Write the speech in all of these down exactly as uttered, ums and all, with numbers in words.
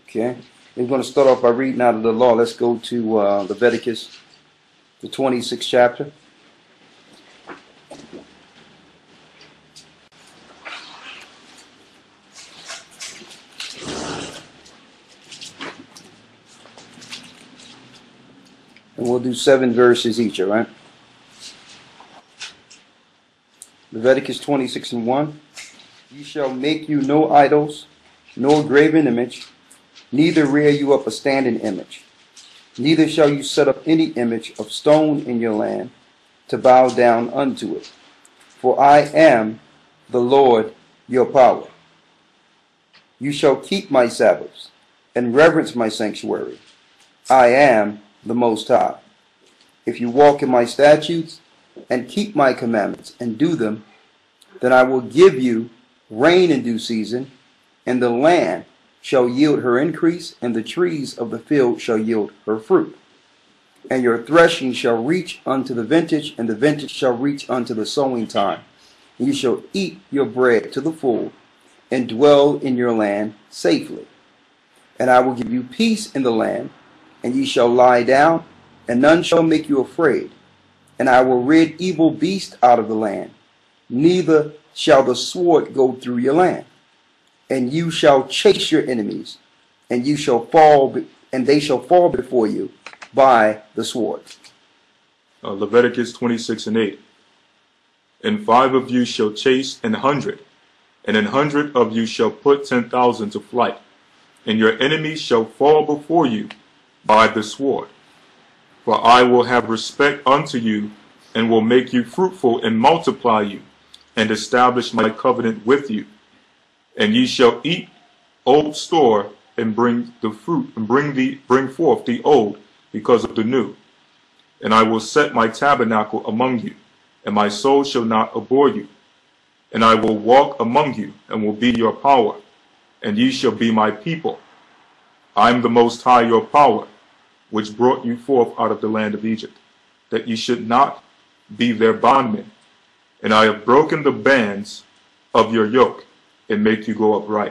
Okay. We're going to start off by reading out of the law. Let's go to uh, Leviticus, the twenty-sixth chapter. And we'll do seven verses each, all right? Leviticus twenty-six and one. Ye shall make you no idols, nor graven image, neither rear you up a standing image. Neither shall you set up any image of stone in your land to bow down unto it. For I am the Lord your power. You shall keep my Sabbaths and reverence my sanctuary. I am the Most High. If you walk in my statutes and keep my commandments and do them, then I will give you rain in due season, and the land shall yield her increase, and the trees of the field shall yield her fruit. And your threshing shall reach unto the vintage, and the vintage shall reach unto the sowing time. And you shall eat your bread to the full, and dwell in your land safely. And I will give you peace in the land, and ye shall lie down, and none shall make you afraid. And I will rid evil beasts out of the land, neither shall the sword go through your land. And you shall chase your enemies, and you shall fall, and they shall fall before you by the sword. Uh, Leviticus twenty-six and eight. And five of you shall chase an hundred, and an hundred of you shall put ten thousand to flight, and your enemies shall fall before you by the sword. For I will have respect unto you, and will make you fruitful and multiply you, and establish my covenant with you. And ye shall eat old store, and bring the fruit, and bring the bring forth the old, because of the new. And I will set my tabernacle among you, and my soul shall not abhor you. And I will walk among you, and will be your power, and ye shall be my people. I am the Most High your power, which brought you forth out of the land of Egypt, that ye should not be their bondmen. And I have broken the bands of your yoke, and make you go upright.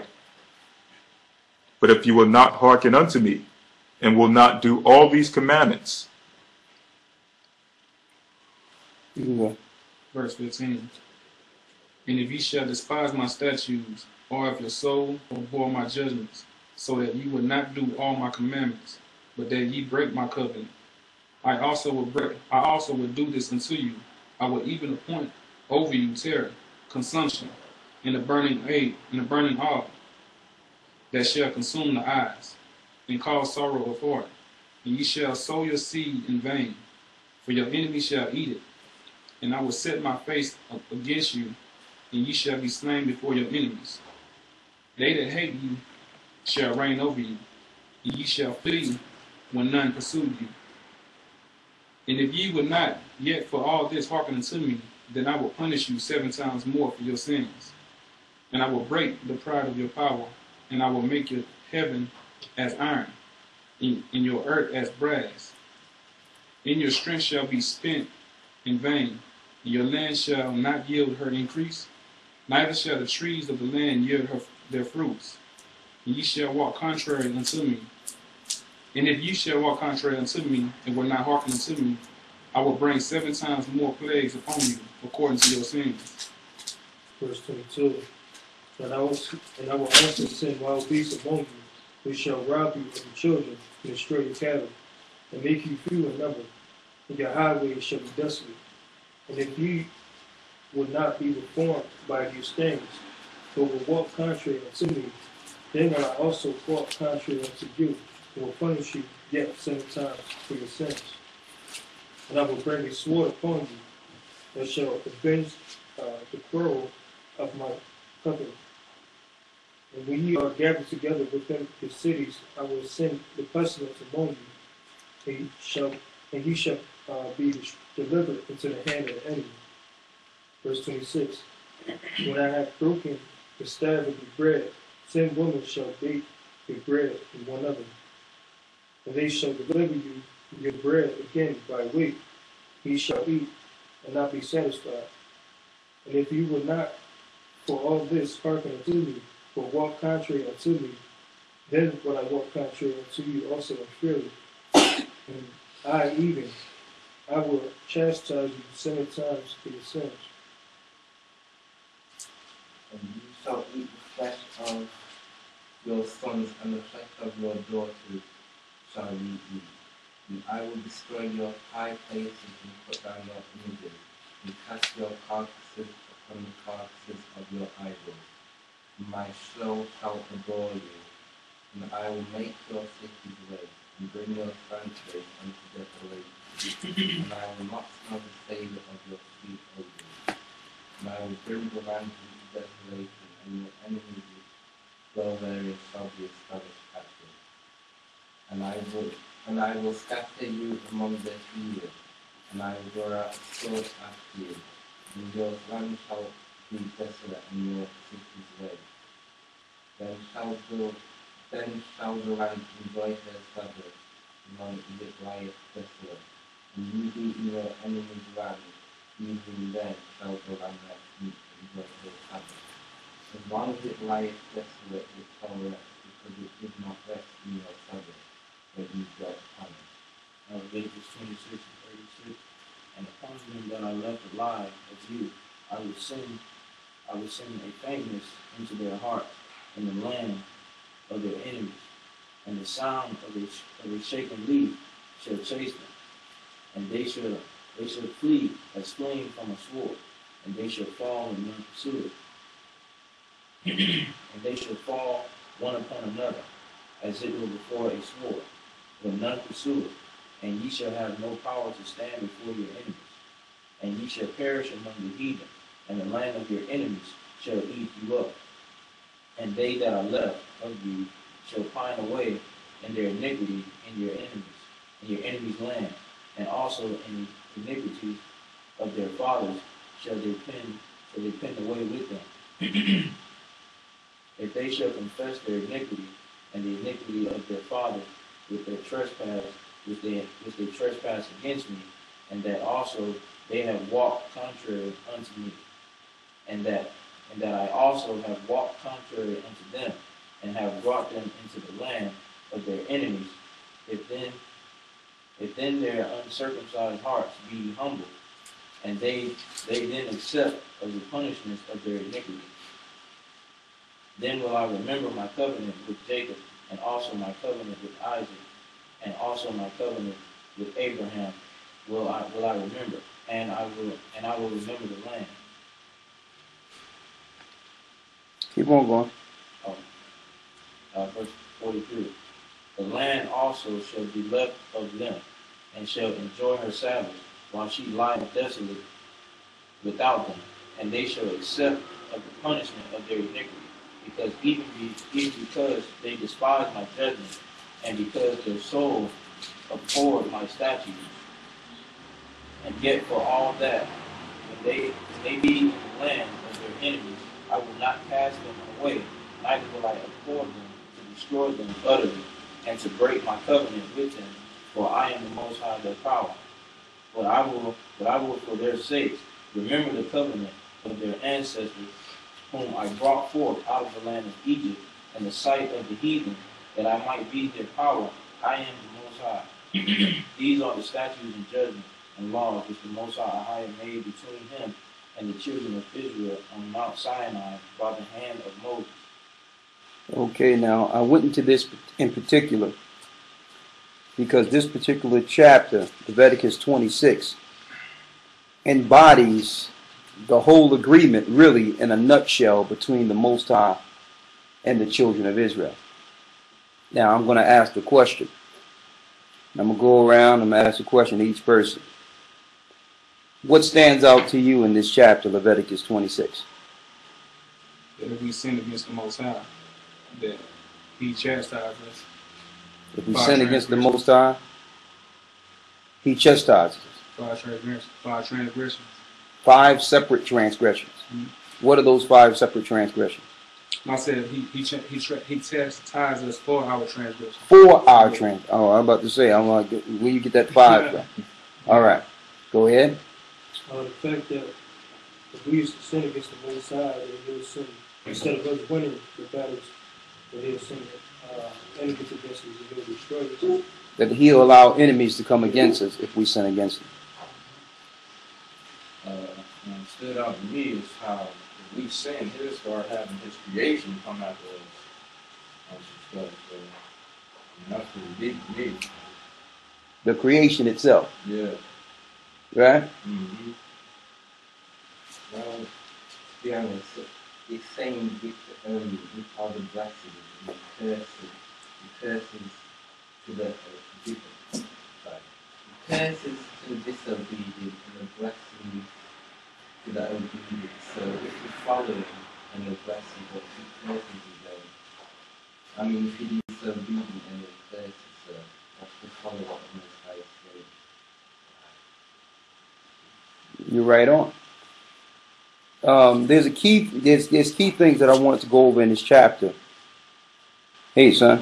But if you will not hearken unto me, and will not do all these commandments. Verse fifteen. And if ye shall despise my statutes, or of your soul, or abhor my judgments, so that ye would not do all my commandments, but that ye break my covenant, I also will break. I also will do this unto you. I will even appoint over you terror, consumption, and a burning aid, and a burning oil, that shall consume the eyes, and cause sorrow of heart. And ye shall sow your seed in vain, for your enemy shall eat it. And I will set my face up against you, and ye shall be slain before your enemies. They that hate you shall reign over you, and ye shall flee when none pursue you. And if ye would not yet for all this hearken unto me, then I will punish you seven times more for your sins. And I will break the pride of your power, and I will make your heaven as iron, and your earth as brass. And your strength shall be spent in vain, and your land shall not yield her increase, neither shall the trees of the land yield her, their fruits. And ye shall walk contrary unto me. And if ye shall walk contrary unto me, and will not hearken unto me, I will bring seven times more plagues upon you, according to your sins. Verse twenty-two. And I will, and I will also send wild beasts among you, which shall rob you of your children, and destroy your cattle, and make you few in number, and your highways shall be desolate. And if ye will not be reformed by these things, but will walk contrary unto me, then will I also walk contrary unto you, and will punish you yet seven times for your sins. And I will bring a sword upon you, that shall avenge uh, the quarrel of my covenant. And when ye are gathered together within the cities, I will send the pestilence among you, and ye shall, and ye shall uh, be delivered into the hand of the enemy. Verse twenty-six. When I have broken the staff of your bread, ten women shall bake your bread in one oven, and they shall deliver you your bread again by weight. Ye shall eat and not be satisfied. And if you will not for all this hearken unto me, but walk contrary unto me, Then will I walk contrary unto you also in fury, and I even I will chastise you seven times for your sins. And you shall eat the flesh of your sons, and the flesh of your daughters shall you eat. And I will destroy your high places and put down your images, and cast your carcasses upon the carcasses of your idols. My soul shall adore you, and I will make your cities waste, and bring your sanctuaries unto desolation. And I will not smell the savour of your sweet odours. And I will bring the land into desolation, and your enemies which dwell therein shall be established captive. And I will and I will scatter you among the heathen, and I will draw out a sword after you, and your land shall be desolate, and your cities waste. Then shall the then shall the land enjoy her Sabbath, and it lieth desolate. And you be in your enemy's land, even then shall the land rest and enjoy her Sabbath. As long as it lieth desolate, it shall rest, because it did not rest in your Sabbath, when you dwelt upon it. Now Leviticus twenty-six and thirty-six. And upon them that are left alive of you, I will send I will send a faintness into their hearts in the land of their enemies, and the sound of a, of a shaken leaf shall chase them, and they shall they shall flee as fleeing from a sword, and they shall fall and none pursue it. And they shall fall one upon another, as it were before a sword, when none pursue it. And ye shall have no power to stand before your enemies. And ye shall perish among the heathen, and the land of your enemies shall eat you up. And they that are left of you shall pine away in their iniquity in your enemies, in your enemies' land, and also in the iniquity of their fathers shall they pin, shall they pin away with them. If they shall confess their iniquity and the iniquity of their fathers with their trespass, which they which they trespass against me, and that also they have walked contrary unto me, and that and that I also have walked contrary unto them, and have brought them into the land of their enemies, if then if then their uncircumcised hearts be humbled, and they they then accept of the punishments of their iniquity, then will I remember my covenant with Jacob, and also my covenant with Isaac, and also my covenant with Abraham will I will I remember, and I will and I will remember the land. Keep on going. Um, uh, verse forty-three. The land also shall be left of them, and shall enjoy her Sabbath, while she lieth desolate without them, and they shall accept of the punishment of their iniquity, because even, be, even because they despise my judgment, and because their soul abhorred my statutes. And yet for all that, when they, when they be in the land of their enemies, I will not cast them away, neither will I abhor them to destroy them utterly, and to break my covenant with them, for I am the Most High their power. But I will, but I will for their sakes remember the covenant of their ancestors, whom I brought forth out of the land of Egypt, in the sight of the heathen, that I might be their power. I am the Most High. These are the statutes and judgments and laws which the Most High had made between him and the children of Israel on Mount Sinai by the hand of Moses. Okay, now I went into this in particular because this particular chapter, Leviticus twenty-six, embodies the whole agreement really in a nutshell between the Most High and the children of Israel. Now I'm going to ask the question. I'm going to go around and I'm going to ask a question to each person. What stands out to you in this chapter, Leviticus twenty-six? That if we sin against the Most High, that He chastises us. If we Five sin against the Most High, He chastises us. For our transgressions. For our transgressions. Five separate transgressions. Mm-hmm. What are those five separate transgressions? I said he he ch- he tra- he chastises us for our transgressions. For our trans. Oh, I'm about to say, I'm like, where you get that five from? All right, go ahead. Uh, the fact that if we used to sin against the Most High, then he'll sin, instead of us winning the battles, that he'll send uh, enemies against us and he'll destroy us. That he'll allow enemies to come against us if we sin against him. Uh, and stood out to me is how if we sin, he'll start having his creation come after us on some stuff. So, and that's pretty big to me. The creation itself, Yeah. right? Mm-hmm. Well, to be honest, it's saying with, um, with all the blessings and the curses, the curses to the uh, people. Sorry. The curses to the disobedient and the blessings to the obedient. So if you follow him and the blessing, what he curses you then. I mean, if you disobedient and the curses, so that's to follow what the Most High says. You're right on. Um, there's a key. There's there's key things that I wanted to go over in this chapter. Hey, son.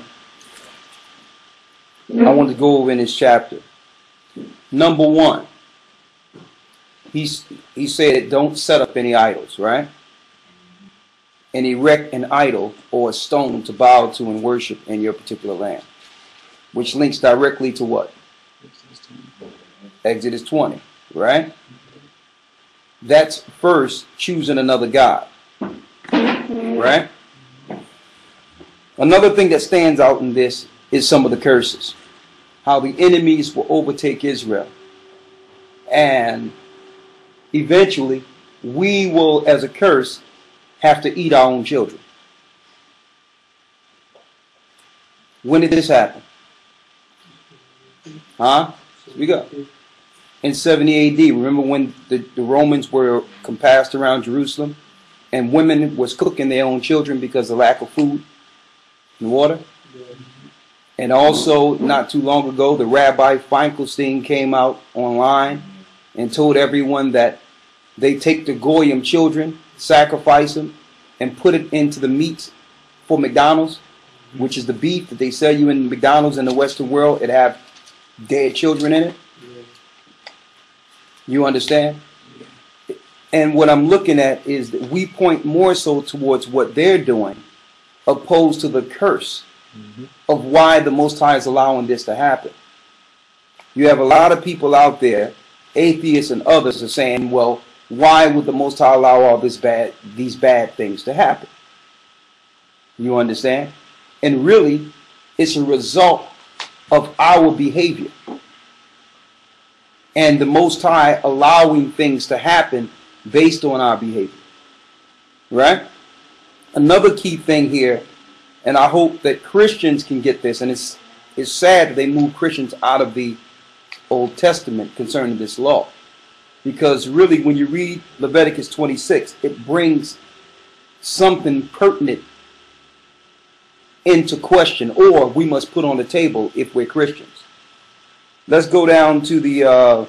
I wanted to go over in this chapter. Number one, he's he said, don't set up any idols, right? And erect an idol or a stone to bow to and worship in your particular land, which links directly to what? Exodus twenty, right? That's first choosing another God, right? Another thing that stands out in this is some of the curses. How the enemies will overtake Israel. And eventually, we will, as a curse, have to eat our own children. When did this happen? Huh? Speak up. In seventy A D, remember when the, the Romans were compassed around Jerusalem and women was cooking their own children because of lack of food and water? And also, not too long ago, the Rabbi Finkelstein came out online and told everyone that they take the Goyim children, sacrifice them, and put it into the meats for McDonald's, which is the beef that they sell you in McDonald's in the Western world. It have dead children in it. You understand? And what I'm looking at is that we point more so towards what they're doing opposed to the curse mm-hmm. of why the Most High is allowing this to happen. You have a lot of people out there, atheists and others, are saying, well, why would the Most High allow all this bad, these bad things to happen? You understand? And really, it's a result of our behavior. And the Most High allowing things to happen based on our behavior. Right? Another key thing here, and I hope that Christians can get this, and it's, it's sad that they move Christians out of the Old Testament concerning this law. Because really, when you read Leviticus twenty-six, it brings something pertinent into question, or we must put on the table if we're Christians. Let's go down to the, uh,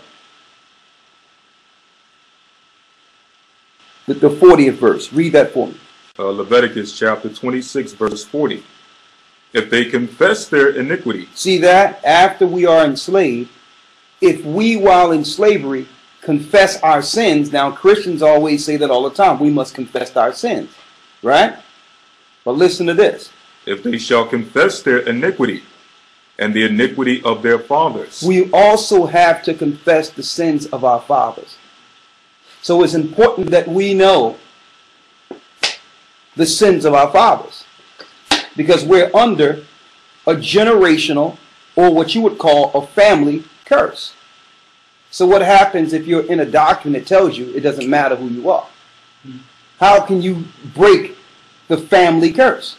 the the fortieth verse. Read that for me. Uh, Leviticus chapter twenty-six, verse forty. If they confess their iniquity. See that? After we are enslaved, if we, while in slavery, confess our sins, now Christians always say that all the time, we must confess our sins, right? But listen to this. If they shall confess their iniquity and the iniquity of their fathers. We also have to confess the sins of our fathers. So it's important that we know the sins of our fathers, because we're under a generational, or what you would call a family curse. So what happens if you're in a doctrine that tells you it doesn't matter who you are? How can you break the family curse?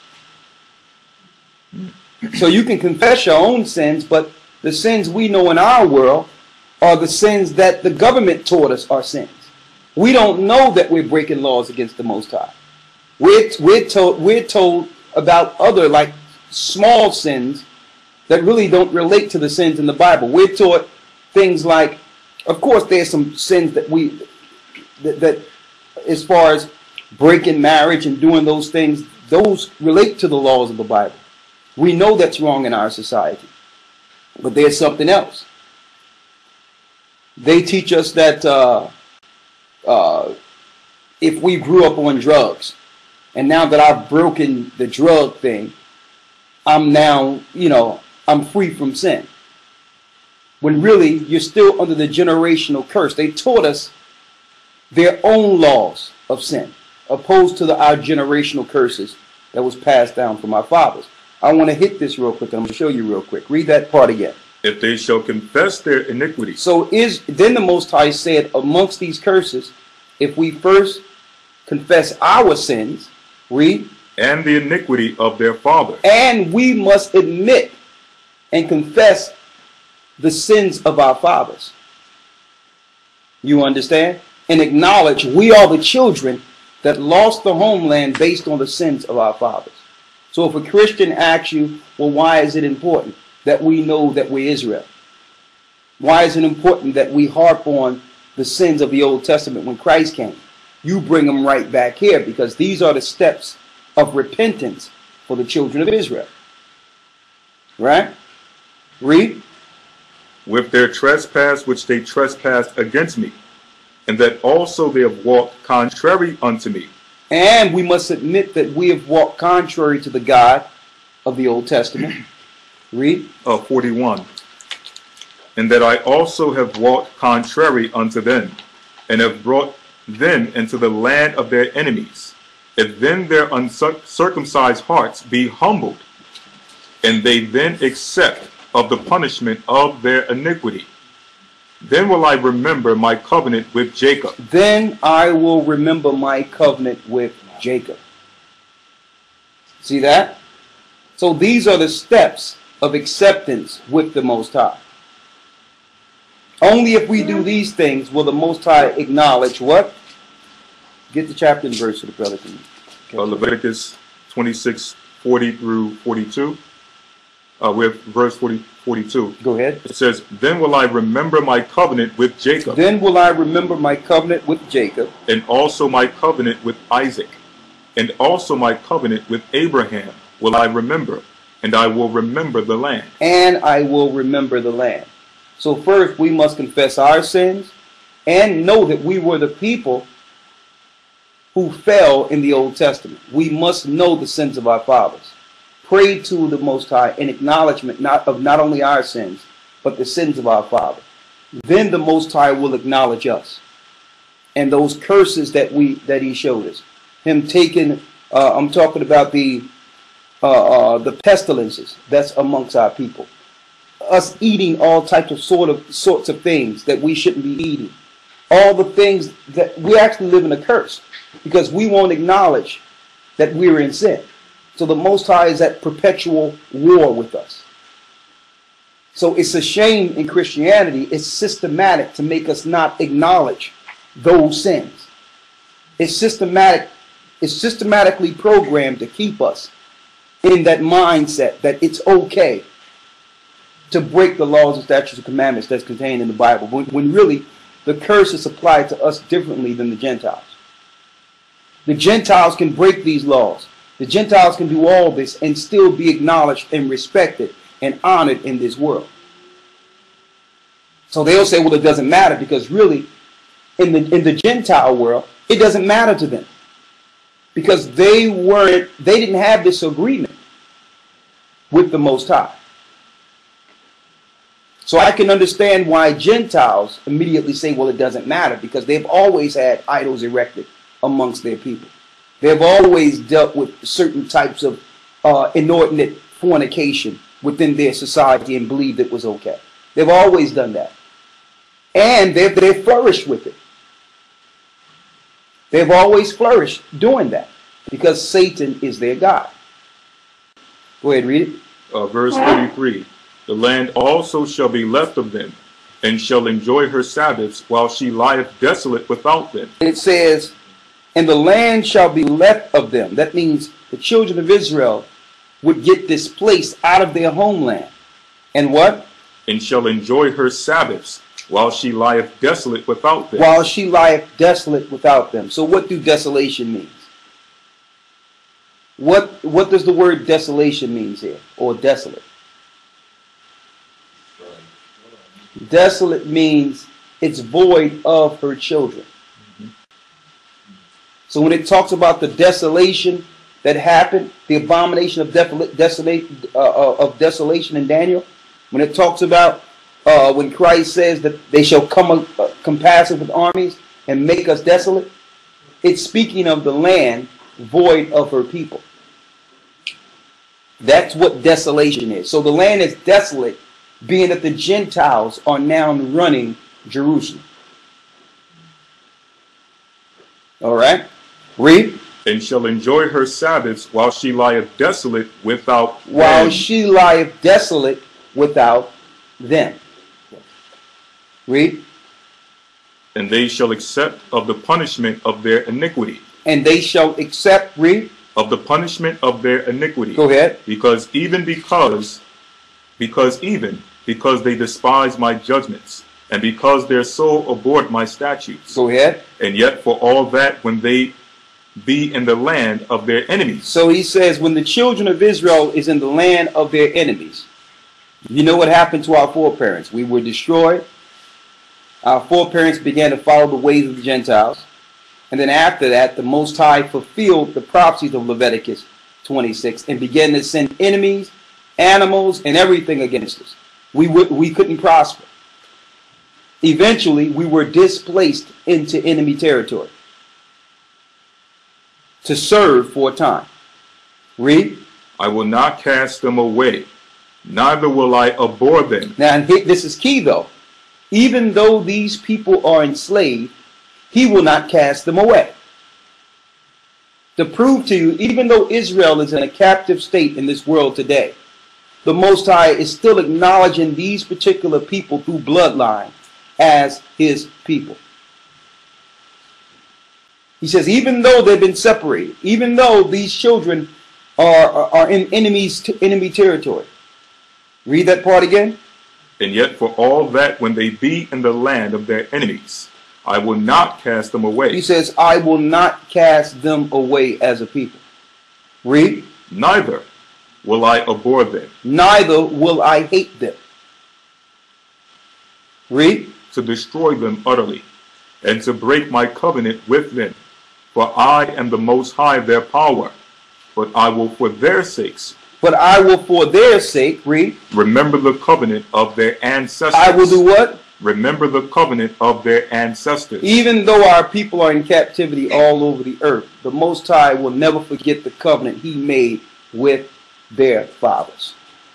So you can confess your own sins, but the sins we know in our world are the sins that the government taught us are sins. We don't know that we're breaking laws against the Most High. We're, we're, told, we're told about other, like, small sins that really don't relate to the sins in the Bible. We're taught things like, of course, there's some sins that we, that, that as far as breaking marriage and doing those things, those relate to the laws of the Bible. We know that's wrong in our society. But there's something else. They teach us that uh, uh, if we grew up on drugs, and now that I've broken the drug thing, I'm now, you know, I'm free from sin. When really you're still under the generational curse. They taught us their own laws of sin, opposed to the, our generational curses that was passed down from our fathers. I want to hit this real quick, and I'm going to show you real quick. Read that part again. If they shall confess their iniquities. So is then the Most High said, amongst these curses, if we first confess our sins, read, and the iniquity of their fathers. and we must admit and confess the sins of our fathers. You understand? And acknowledge we are the children that lost the homeland based on the sins of our fathers. So if a Christian asks you, well, why is it important that we know that we're Israel? Why is it important that we harp on the sins of the Old Testament when Christ came? You bring them right back here, because these are the steps of repentance for the children of Israel. Right? Read. With their trespass which they trespassed against me, and that also they have walked contrary unto me. And we must admit that we have walked contrary to the God of the Old Testament. Read. Uh, forty-one. And that I also have walked contrary unto them, and have brought them into the land of their enemies. If then their uncircumcised hearts be humbled, and they then accept of the punishment of their iniquity, then will I remember my covenant with Jacob. Then I will remember my covenant with Jacob. See that? So these are the steps of acceptance with the Most High. Only if we do these things will the Most High acknowledge what? Get the chapter and verse so the brother can. Uh, Leviticus twenty-six, forty through forty-two. Uh, we have verse forty, forty-two. Go ahead. It says, then will I remember my covenant with Jacob. Then will I remember my covenant with Jacob. And also my covenant with Isaac. And also my covenant with Abraham will I remember. And I will remember the land. And I will remember the land. So first we must confess our sins and know that we were the people who fell in the Old Testament. We must know the sins of our fathers. Pray to the Most High in acknowledgement not of not only our sins, but the sins of our father. Then the Most High will acknowledge us and those curses that we that He showed us. Him taking, uh, I'm talking about the uh, uh, the pestilences that's amongst our people. Us eating all types of sort of sorts of things that we shouldn't be eating. All the things that we actually live in a curse because we won't acknowledge that we're in sin. So the Most High is at perpetual war with us. So it's a shame in Christianity, it's systematic to make us not acknowledge those sins. It's systematic, it's systematically programmed to keep us in that mindset that it's okay to break the laws and statutes and commandments that's contained in the Bible, when, when really the curse is applied to us differently than the Gentiles. The Gentiles can break these laws. The Gentiles can do all this and still be acknowledged and respected and honored in this world. So they'll say, well, it doesn't matter, because really in the in the Gentile world, it doesn't matter to them. Because they weren't, they didn't have this agreement with the Most High. So I can understand why Gentiles immediately say, well, it doesn't matter, because they've always had idols erected amongst their people. They've always dealt with certain types of uh, inordinate fornication within their society and believed it was okay. They've always done that. And they've, they've flourished with it. They've always flourished doing that because Satan is their God. Go ahead, read it. Uh, verse thirty-three. The land also shall be left of them, and shall enjoy her Sabbaths, while she lieth desolate without them. It says, and the land shall be left of them. That means the children of Israel would get displaced out of their homeland. And what? And shall enjoy her Sabbaths, while she lieth desolate without them. While she lieth desolate without them. So what do desolation mean? What, what does the word desolation mean here? Or desolate? Desolate means it's void of her children. So when it talks about the desolation that happened, the abomination of desolate, desolate, uh, of desolation in Daniel, when it talks about uh, when Christ says that they shall come uh, compassive with armies and make us desolate, it's speaking of the land void of her people. That's what desolation is. So the land is desolate, being that the Gentiles are now running Jerusalem. All right? Read. And shall enjoy her Sabbaths while she lieth desolate without While them. she lieth desolate without them. Read. And they shall accept of the punishment of their iniquity. And they shall accept, read. Of the punishment of their iniquity. Go ahead. Because even because, because even, because they despise my judgments, and because their soul abhorred my statutes. Go ahead. And yet for all that, when they be in the land of their enemies. So he says, when the children of Israel is in the land of their enemies, you know what happened to our foreparents? We were destroyed. Our foreparents began to follow the ways of the Gentiles. And then after that, the Most High fulfilled the prophecies of Leviticus twenty-six and began to send enemies, animals, and everything against us. We, would, we couldn't prosper. Eventually, we were displaced into enemy territory to serve for a time. Read. I will not cast them away, neither will I abhor them. Now, this is key, though. Even though these people are enslaved, he will not cast them away. To prove to you, even though Israel is in a captive state in this world today, the Most High is still acknowledging these particular people through bloodline as his people. He says, even though they've been separated, even though these children are, are, are in enemies, enemy territory. Read that part again. And yet for all that, when they be in the land of their enemies, I will not cast them away. He says, I will not cast them away as a people. Read. Neither will I abhor them. Neither will I hate them. Read. To destroy them utterly, and to break my covenant with them. For I am the Most High their power, but I will for their sakes. But I will for their sake, read. Remember the covenant of their ancestors. I will do what? Remember the covenant of their ancestors. Even though our people are in captivity all over the earth, the Most High will never forget the covenant he made with their fathers.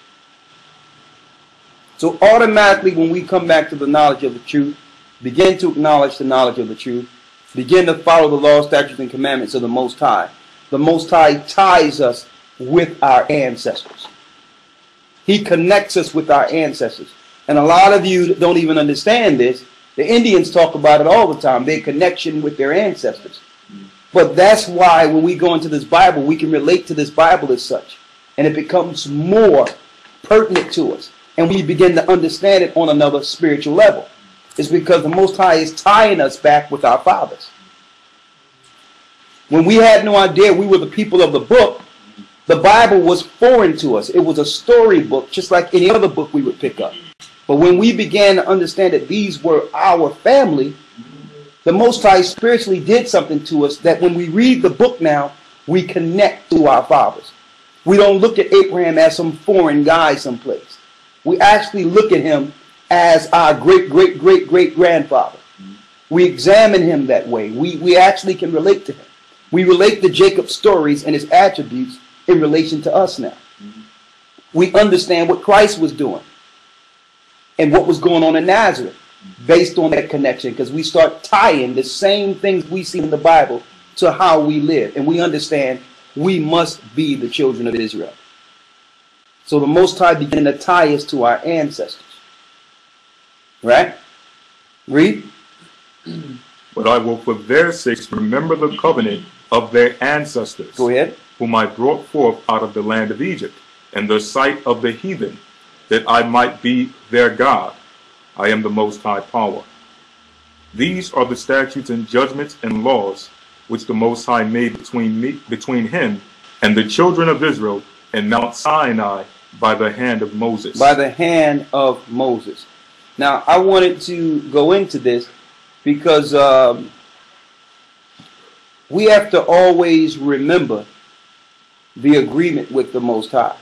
So automatically when we come back to the knowledge of the truth, begin to acknowledge the knowledge of the truth, begin to follow the law, statutes, and commandments of the Most High, the Most High ties us with our ancestors. He connects us with our ancestors. And a lot of you don't even understand this. The Indians talk about it all the time, their connection with their ancestors. But that's why when we go into this Bible, we can relate to this Bible as such. And it becomes more pertinent to us. And we begin to understand it on another spiritual level. It's because the Most High is tying us back with our fathers. When we had no idea we were the people of the book, the Bible was foreign to us. It was a storybook, just like any other book we would pick up. But when we began to understand that these were our family, the Most High spiritually did something to us that when we read the book now, we connect to our fathers. We don't look at Abraham as some foreign guy someplace. We actually look at him as our great, great, great, great grandfather. We examine him that way. We, we actually can relate to him. We relate to Jacob's stories and his attributes in relation to us now. We understand what Christ was doing and what was going on in Nazareth based on that connection, because we start tying the same things we see in the Bible to how we live. And we understand we must be the children of Israel. So the Most High began to tie us to our ancestors. Right? Read. But I will for their sakes remember the covenant of their ancestors. Go ahead. Whom I brought forth out of the land of Egypt, in the sight of the heathen, that I might be their God. I am the Most High power. These are the statutes and judgments and laws which the Most High made between me, between him and the children of Israel in Mount Sinai by the hand of Moses. By the hand of Moses. Now, I wanted to go into this because um, we have to always remember the agreement with the Most High.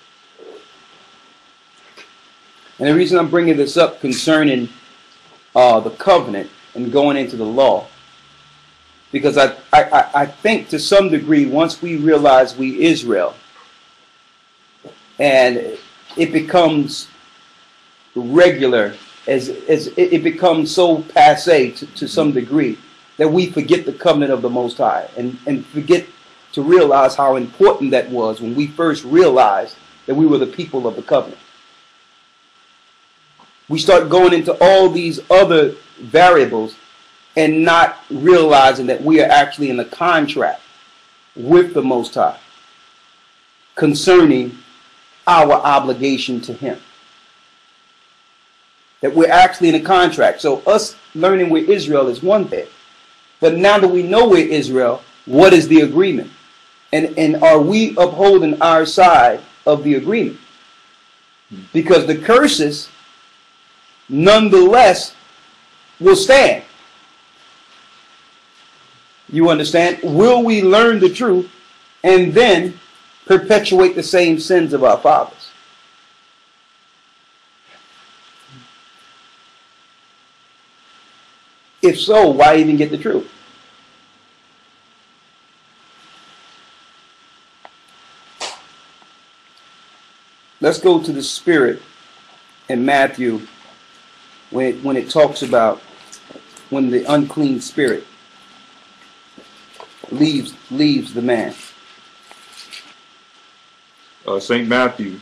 And the reason I'm bringing this up concerning uh, the covenant and going into the law, because I, I, I think to some degree, once we realize we Israel, and it becomes regular, as, as it, it becomes so passe to, to some degree, that we forget the covenant of the Most High and, and forget to realize how important that was when we first realized that we were the people of the covenant. We start going into all these other variables and not realizing that we are actually in a contract with the Most High concerning our obligation to Him. That we're actually in a contract. So us learning we're Israel is one thing. But now that we know we're Israel, what is the agreement? And, and are we upholding our side of the agreement? Because the curses, nonetheless, will stand. You understand? Will we learn the truth and then perpetuate the same sins of our fathers? If so, why even get the truth? Let's go to the Spirit in Matthew when it, when it talks about when the unclean spirit leaves leaves the man. Uh, Saint Matthew.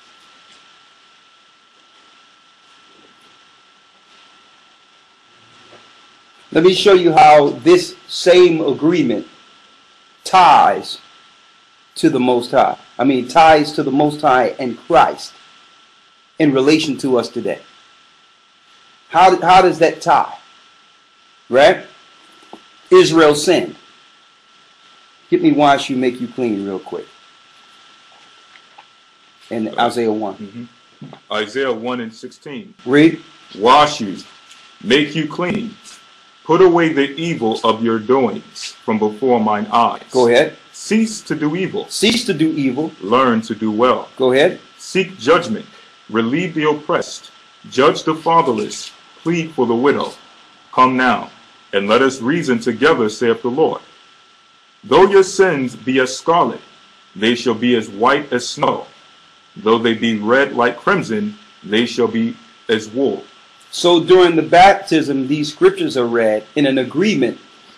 Let me show you how this same agreement ties to the Most High. I mean, ties to the Most High and Christ in relation to us today. How, how does that tie? Right? Israel sinned. Get me wash you, make you clean real quick. In Isaiah one. Mm-hmm. Isaiah one and sixteen. Read. Wash you, make you clean. Put away the evil of your doings from before mine eyes. Go ahead. Cease to do evil. Cease to do evil. Learn to do well. Go ahead. Seek judgment. Relieve the oppressed. Judge the fatherless. Plead for the widow. Come now, and let us reason together, saith the Lord. Though your sins be as scarlet, they shall be as white as snow. Though they be red like crimson, they shall be as wool. So during the baptism, these scriptures are read in an agreement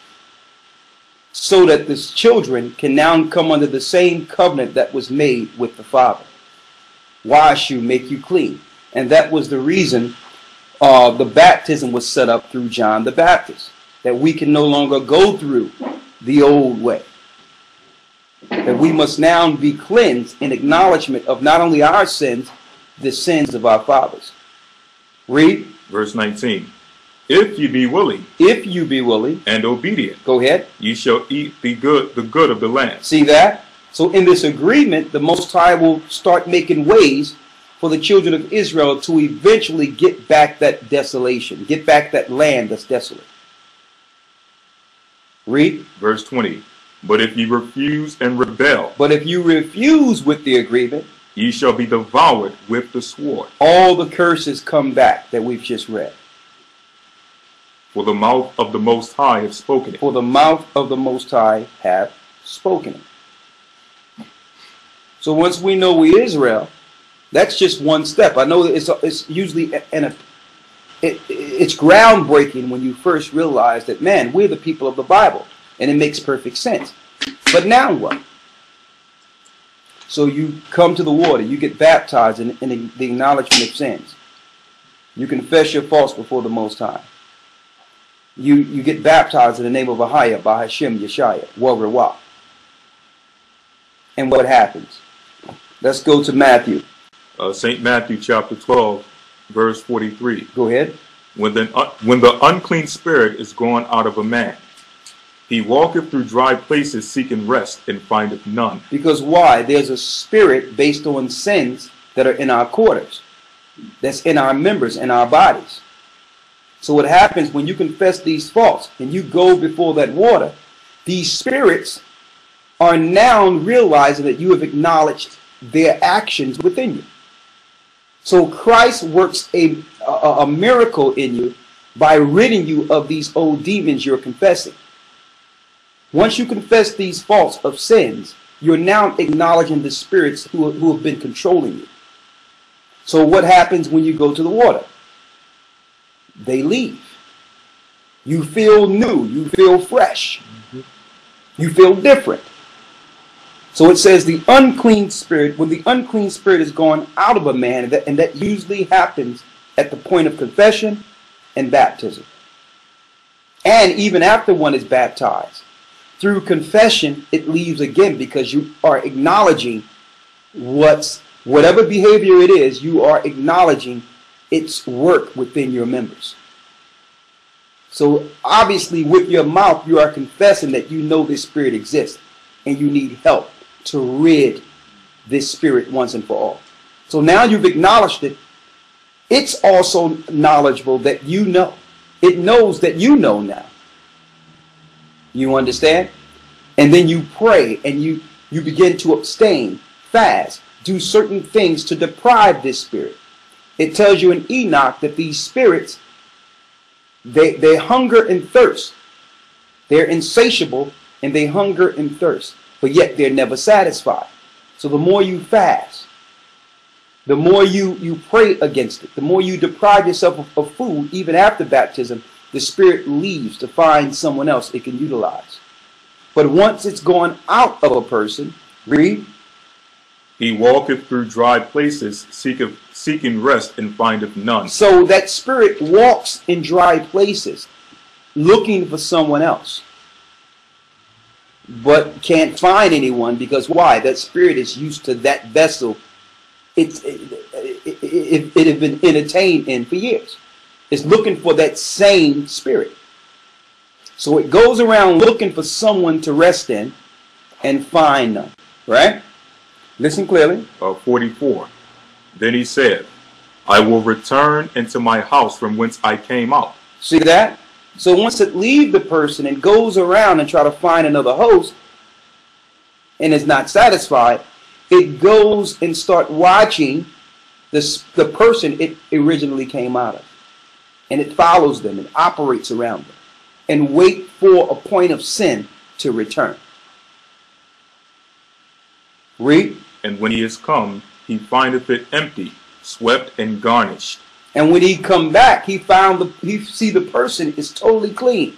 so that the children can now come under the same covenant that was made with the Father. Wash you, make you clean. And that was the reason uh, the baptism was set up through John the Baptist, that we can no longer go through the old way. That we must now be cleansed in acknowledgement of not only our sins, the sins of our fathers. Read. Verse nineteen. If ye be willing, if you be willing and obedient, go ahead, ye shall eat the good, the good of the land. See that? So in this agreement, the Most High will start making ways for the children of Israel to eventually get back that desolation, get back that land that's desolate. Read. Verse twenty. But if ye refuse and rebel, but if you refuse with the agreement, ye shall be devoured with the sword. All the curses come back that we've just read. For the mouth of the Most High have spoken it. For the mouth of the Most High have spoken it. So once we know we Israel, that's just one step. I know that it's, it's usually an, a, it, it's groundbreaking when you first realize that, man, we're the people of the Bible. And it makes perfect sense. But now what? So you come to the water. You get baptized in, in the acknowledgement of sins. You confess your faults before the Most High. You, you get baptized in the name of Ahia, by Hashem, Yeshaya, Wa. And what happens? Let's go to Matthew. Uh, Saint Matthew chapter twelve, verse forty-three. Go ahead. When the, uh, when the unclean spirit is gone out of a man, he walketh through dry places seeking rest and findeth none. Because why? There's a spirit based on sins that are in our quarters, that's in our members, in our bodies. So what happens when you confess these faults and you go before that water, these spirits are now realizing that you have acknowledged their actions within you. So Christ works a, a, a miracle in you by ridding you of these old demons you're confessing. Once you confess these faults of sins, you're now acknowledging the spirits who, who have been controlling you. So what happens when you go to the water? They leave. You feel new. You feel fresh. Mm-hmm. You feel different. So it says the unclean spirit, when the unclean spirit is gone out of a man, and that, and that usually happens at the point of confession and baptism. And even after one is baptized. Through confession, it leaves again because you are acknowledging what's, whatever behavior it is, you are acknowledging its work within your members. So obviously with your mouth, you are confessing that you know this spirit exists and you need help to rid this spirit once and for all. So now you've acknowledged it. It's also knowledgeable that you know. It knows that you know now. You understand? And then you pray and you, you begin to abstain, fast, do certain things to deprive this spirit. It tells you in Enoch that these spirits, they, they hunger and thirst. They're insatiable and they hunger and thirst, but yet they're never satisfied. So the more you fast, the more you, you pray against it, the more you deprive yourself of, of food, even after baptism, the spirit leaves to find someone else it can utilize. But once it's gone out of a person, read. He walketh through dry places, seeketh, seeking rest, and findeth none. So that spirit walks in dry places, looking for someone else, but can't find anyone because why? That spirit is used to that vessel it's, it, it, it, it had been entertained in for years. It's looking for that same spirit. So it goes around looking for someone to rest in and find none. Right? Listen clearly. Uh, forty-four. Then he said, I will return into my house from whence I came out. See that? So once it leaves the person and goes around and try to find another host and is not satisfied, it goes and start watching this, the person it originally came out of. And it follows them and operates around them and wait for a point of sin to return. Read. And when he is come, he findeth it empty, swept and garnished. And when he come back, he found the he see the person is totally clean.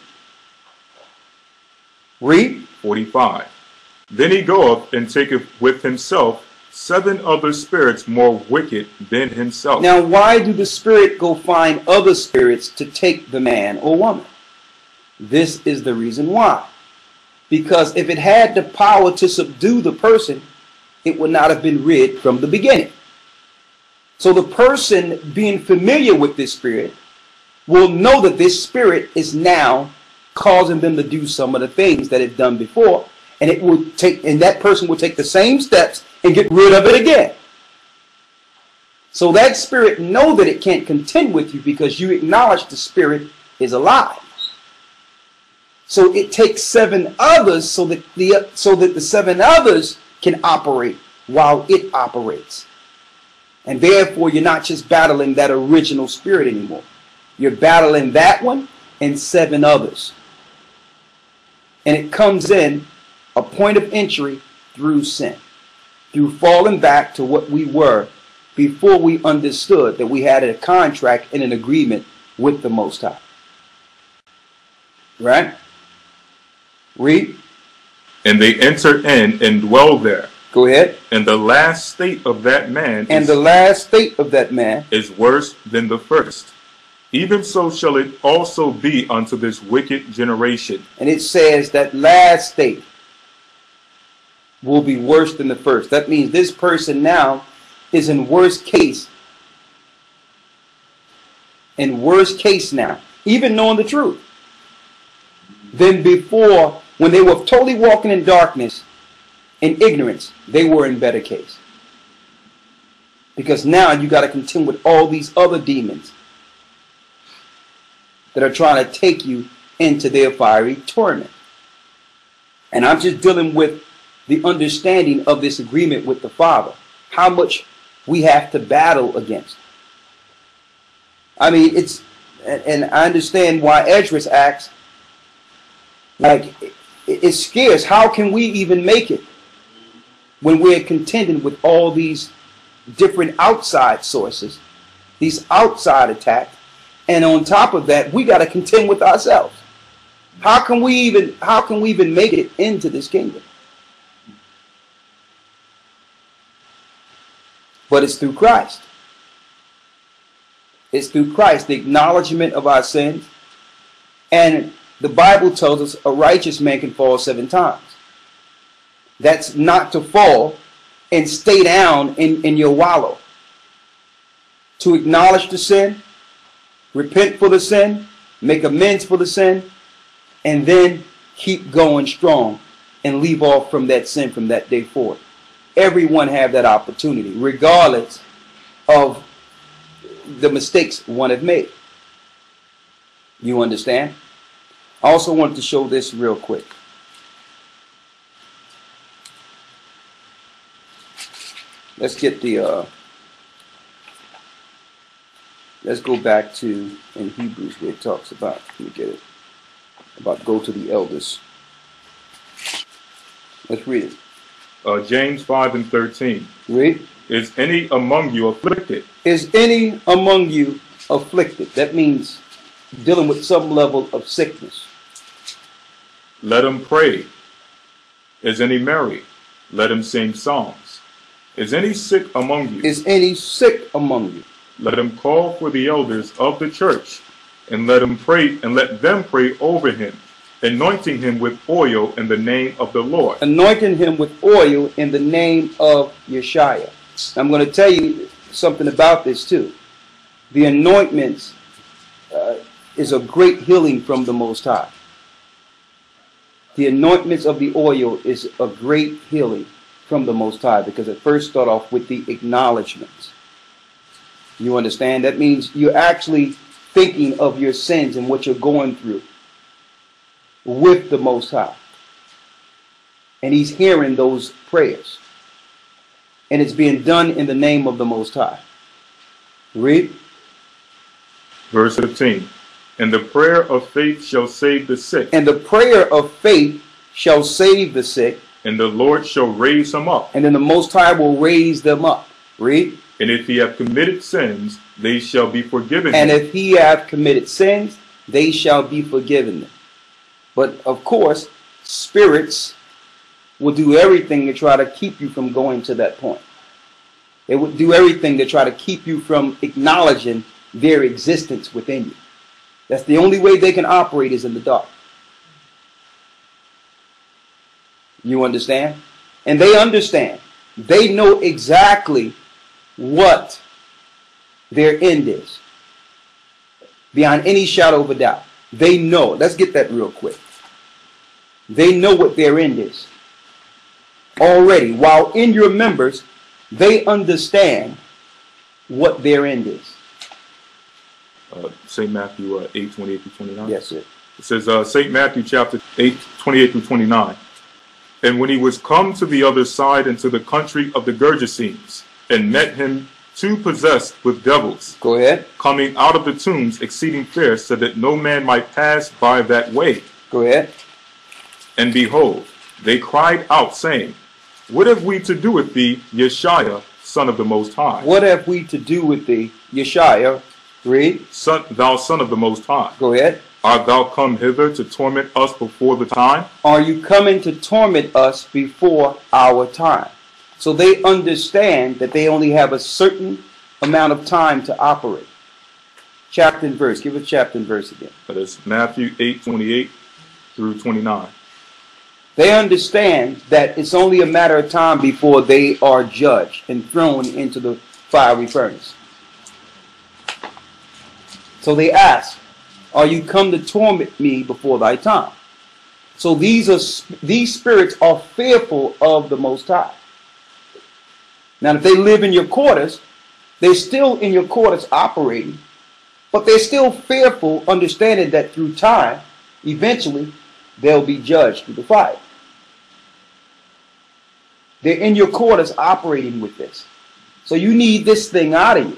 Read. forty-five. Then he goeth and taketh with himself seven other spirits more wicked than himself. Now, why do the spirit go find other spirits to take the man or woman? This is the reason why. Because if it had the power to subdue the person, it would not have been rid from the beginning. So the person being familiar with this spirit will know that this spirit is now causing them to do some of the things that it's done before, and it will take, and that person will take the same steps and get rid of it again. So that spirit know that it can't contend with you because you acknowledge the spirit is alive. So it takes seven others so that the so that the seven others can operate while it operates. And therefore, you're not just battling that original spirit anymore. You're battling that one and seven others. And it comes in a point of entry through sin, through falling back to what we were before we understood that we had a contract and an agreement with the Most High. Right? Read. And they enter in and dwell there. Go ahead. And the last state of that man and is, the last state of that man is worse than the first. Even so shall it also be unto this wicked generation. And it says that last state will be worse than the first. That means this person now is in worst case. In worst case now, even knowing the truth, than before when they were totally walking in darkness. In ignorance, they were in better case. Because now you got to contend with all these other demons that are trying to take you into their fiery torment. And I'm just dealing with the understanding of this agreement with the Father, how much we have to battle against. I mean, it's, and, and I understand why Esdras asks, like, it, it's scarce. How can we even make it when we're contending with all these different outside sources, these outside attacks, and on top of that, we got to contend with ourselves. How can we even, how can we even make it into this kingdom? But it's through Christ. It's through Christ, the acknowledgement of our sins. And the Bible tells us a righteous man can fall seven times. That's not to fall and stay down in, in your wallow. To acknowledge the sin, repent for the sin, make amends for the sin, and then keep going strong and leave off from that sin from that day forward. Everyone have that opportunity, regardless of the mistakes one have made. You understand? I also wanted to show this real quick. Let's get the, uh, let's go back to, in Hebrews, where it talks about, let me get it, about go to the elders. Let's read it. Uh, James five and thirteen. Read. Is any among you afflicted? Is any among you afflicted? That means dealing with some level of sickness. Let him pray. Is any merry? Let him sing psalms. Is any sick among you? Is any sick among you? Let him call for the elders of the church, and let him pray, and let them pray over him, anointing him with oil in the name of the Lord. Anointing him with oil in the name of Yeshua. I'm going to tell you something about this too. The anointments uh, is a great healing from the Most High. The anointments of the oil is a great healing from the Most High, because it first start off with the acknowledgments. You understand? That means you're actually thinking of your sins and what you're going through with the Most High. And he's hearing those prayers. And it's being done in the name of the Most High. Read. Verse fifteen. And the prayer of faith shall save the sick. And the prayer of faith shall save the sick. And the Lord shall raise him up. And then the Most High will raise them up. Read. And if he have committed sins, they shall be forgiven And him. if he have committed sins, they shall be forgiven them. But of course, spirits will do everything to try to keep you from going to that point. They would do everything to try to keep you from acknowledging their existence within you. That's the only way they can operate, is in the dark. You understand? And they understand. They know exactly what their end is, beyond any shadow of a doubt. They know. Let's get that real quick. They know what their end is already. While in your members, they understand what their end is. Uh, Saint Matthew uh, eight, twenty-eight through twenty-nine. Yes, sir. It says, uh, Saint Matthew chapter eight, twenty-eight through twenty-nine. And when he was come to the other side into the country of the Gergesenes, and met him two possessed with devils, Go ahead. coming out of the tombs exceeding fierce, so that no man might pass by that way. Go ahead. And behold, they cried out, saying, What have we to do with thee, Yeshua, Son of the Most High? What have we to do with thee, Yeshua? Read. Son, thou Son of the Most High, Go ahead. art thou come hither to torment us before the time? Are you coming to torment us before our time? So they understand that they only have a certain amount of time to operate. Chapter and verse. Give us chapter and verse again. That is Matthew eight, twenty-eight through twenty-nine. They understand that it's only a matter of time before they are judged and thrown into the fiery furnace. So they ask, are you come to torment me before thy time? So these are these spirits are fearful of the Most High. Now, if they live in your quarters, they're still in your quarters operating, but they're still fearful, understanding that through time, eventually, they'll be judged through the fire. They're in your quarters operating with this. So you need this thing out of you.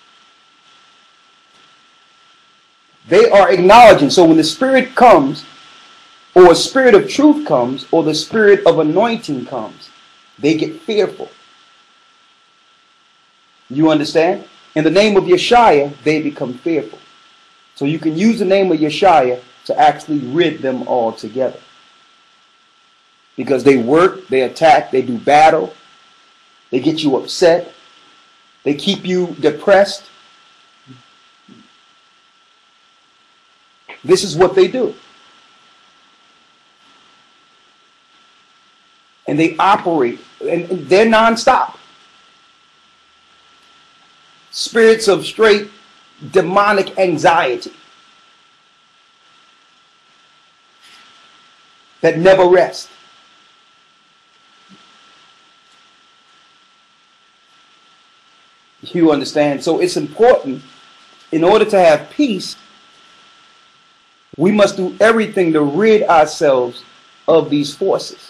They are acknowledging. So when the Spirit comes, or a spirit of truth comes, or the spirit of anointing comes, they get fearful. You understand? In the name of Yeshua, they become fearful. So you can use the name of Yeshua to actually rid them all together. Because they work, they attack, they do battle, they get you upset, they keep you depressed. This is what they do. And they operate, and they're nonstop. Spirits of straight demonic anxiety that never rest. You understand? So it's important, in order to have peace, we must do everything to rid ourselves of these forces.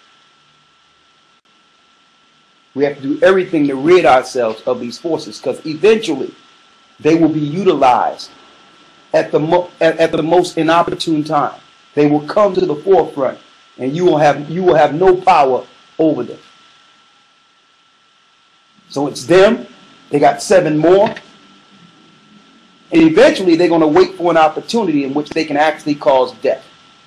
We have to do everything to rid ourselves of these forces, because eventually they will be utilized at the, mo at, at the most inopportune time. They will come to the forefront, and you will have you will have no power over them. So it's them. They got seven more. And eventually they're going to wait for an opportunity in which they can actually cause death.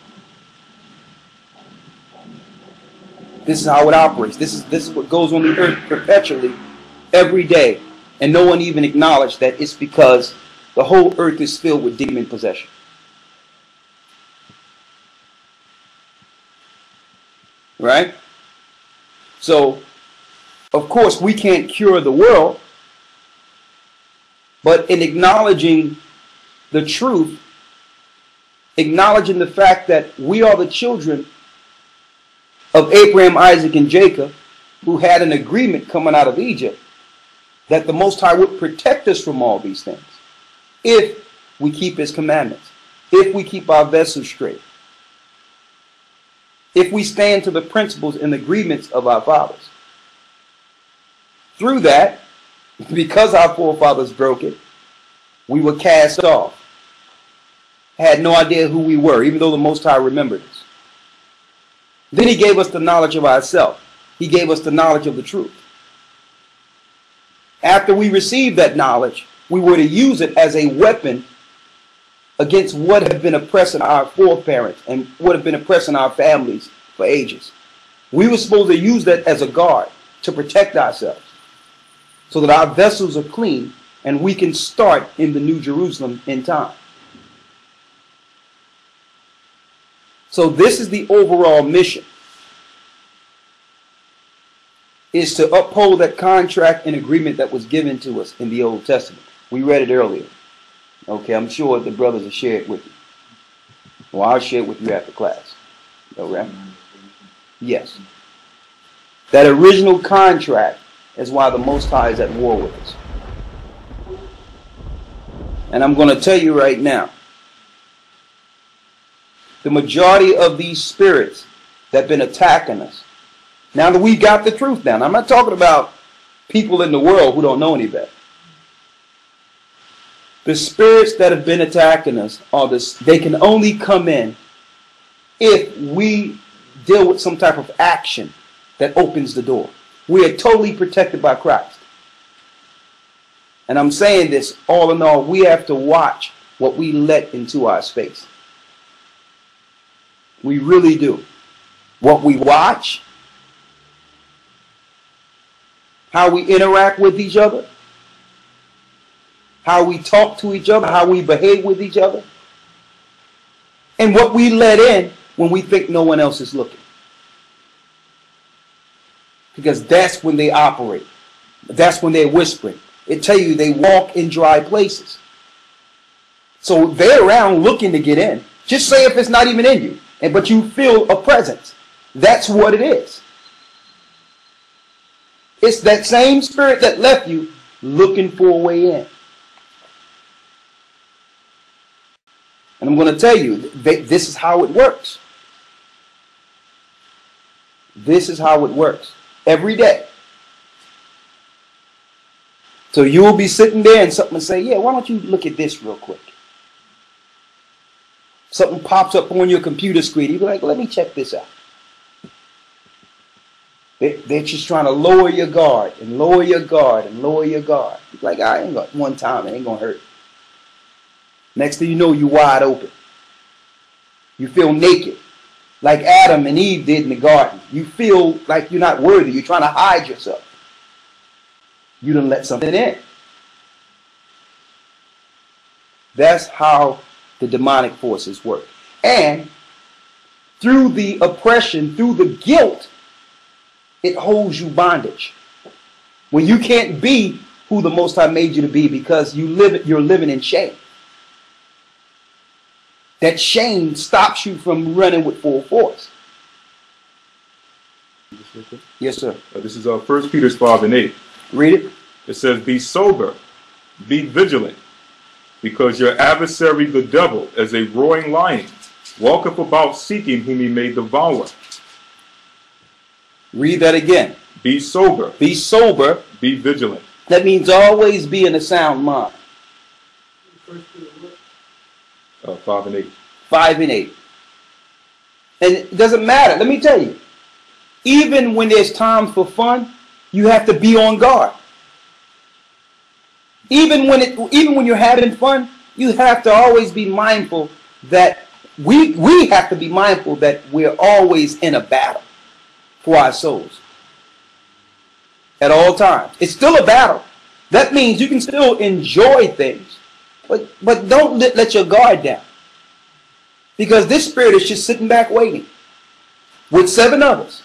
This is how it operates. This is, this is what goes on the earth perpetually every day. And no one even acknowledged that it's because the whole earth is filled with demon possession. Right? So, of course, we can't cure the world. But in acknowledging the truth, acknowledging the fact that we are the children of Abraham, Isaac, and Jacob, who had an agreement coming out of Egypt, that the Most High would protect us from all these things if we keep His commandments, if we keep our vessels straight, if we stand to the principles and agreements of our fathers. Through that, because our forefathers broke it, we were cast off. Had no idea who we were, even though the Most High remembered us. Then He gave us the knowledge of ourselves. He gave us the knowledge of the truth. After we received that knowledge, we were to use it as a weapon against what had been oppressing our foreparents and what had been oppressing our families for ages. We were supposed to use that as a guard to protect ourselves, so that our vessels are clean and we can start in the New Jerusalem in time. So this is the overall mission, is to uphold that contract and agreement that was given to us in the Old Testament. We read it earlier. Okay, I'm sure the brothers will share it with you. Well, I'll share it with you after class. All right? Yes. That original contract is why the Most High is at war with us. And I'm going to tell you right now, the majority of these spirits that have been attacking us, now that we got the truth down, I'm not talking about people in the world who don't know any better. The spirits that have been attacking us, are this, they can only come in if we deal with some type of action that opens the door. We are totally protected by Christ. And I'm saying this, all in all, we have to watch what we let into our space. We really do. What we watch, how we interact with each other, how we talk to each other, how we behave with each other, and what we let in when we think no one else is looking. Because that's when they operate. That's when they're whispering. It tell you they walk in dry places. So they're around looking to get in. Just say if it's not even in you, and but you feel a presence. That's what it is. It's that same spirit that left you looking for a way in. And I'm going to tell you, they, this is how it works. This is how it works. every day. So you will be sitting there and something will say, yeah, why don't you look at this real quick? Something pops up on your computer screen. You be like, let me check this out. They, they're just trying to lower your guard and lower your guard and lower your guard. You're like, I ain't got one time, it ain't going to hurt. Next thing you know, you're wide open. You feel naked, like Adam and Eve did in the garden. You feel like you're not worthy. You're trying to hide yourself. You done let something in. That's how the demonic forces work. And through the oppression, through the guilt, it holds you bondage. When you can't be who the Most High made you to be because you live, you're living in shame. That shame stops you from running with full force. Yes, sir. Uh, this is uh, First Peter five and eight. Read it. It says, be sober, be vigilant, because your adversary the devil, as a roaring lion, walketh about seeking whom he may devour. Read that again. Be sober, Be sober. be vigilant. That means always be in a sound mind. Uh, five and eight. Five and eight. And it doesn't matter. Let me tell you. Even when there's time for fun, you have to be on guard. Even when it, even when you're having fun, you have to always be mindful that we we have to be mindful that we're always in a battle for our souls at all times. It's still a battle. That means you can still enjoy things, but but don't let, let your guard down, because this spirit is just sitting back waiting with seven others.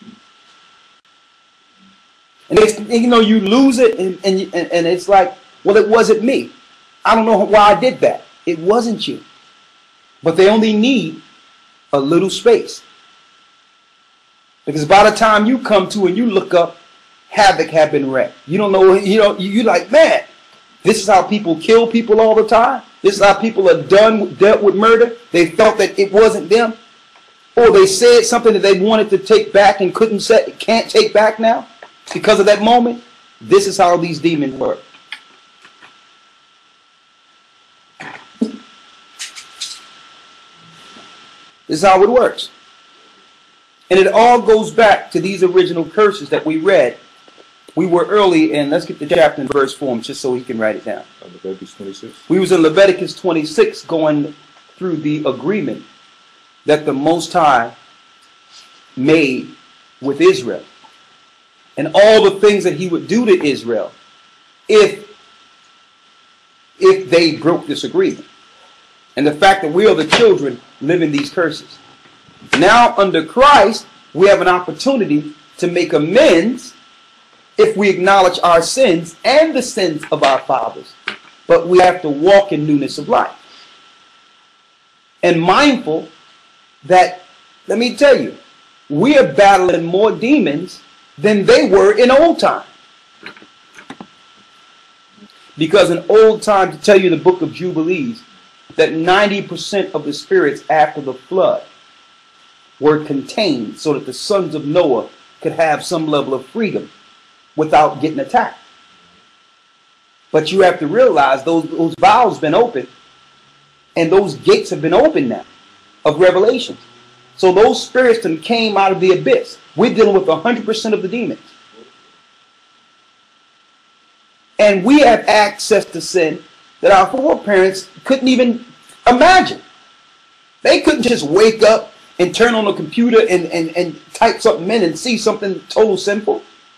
And it's, you know, you lose it, and, and and it's like, well, it wasn't me. I don't know why I did that. It wasn't you. But they only need a little space. Because by the time you come to and you look up, havoc had been wreaked. You don't know, you know, you're like, man, this is how people kill people all the time. This is how people are done, dealt with murder. They felt that it wasn't them. Or they said something that they wanted to take back and couldn't say, can't take back now because of that moment. This is how these demons work. This is how it works. And it all goes back to these original curses that we read. We were early in, let's get the chapter and verse form just so he can write it down. Uh, Leviticus twenty-six. We was in Leviticus twenty-six going through the agreement that the Most High made with Israel. And all the things that he would do to Israel if, if they broke this agreement. And the fact that we are the children living these curses. Now under Christ, we have an opportunity to make amends if we acknowledge our sins and the sins of our fathers. But we have to walk in newness of life. And mindful that, let me tell you, we are battling more demons than they were in old time. Because in old time, to tell you the book of Jubilees, that ninety percent of the spirits after the flood were contained so that the sons of Noah could have some level of freedom without getting attacked. But you have to realize those, those valves have been opened, and those gates have been opened now of Revelation. So those spirits that came out of the abyss. We're dealing with one hundred percent of the demons. And we have access to sin that our foreparents couldn't even imagine. They couldn't just wake up and turn on a computer and, and, and type something in and see something total sinful.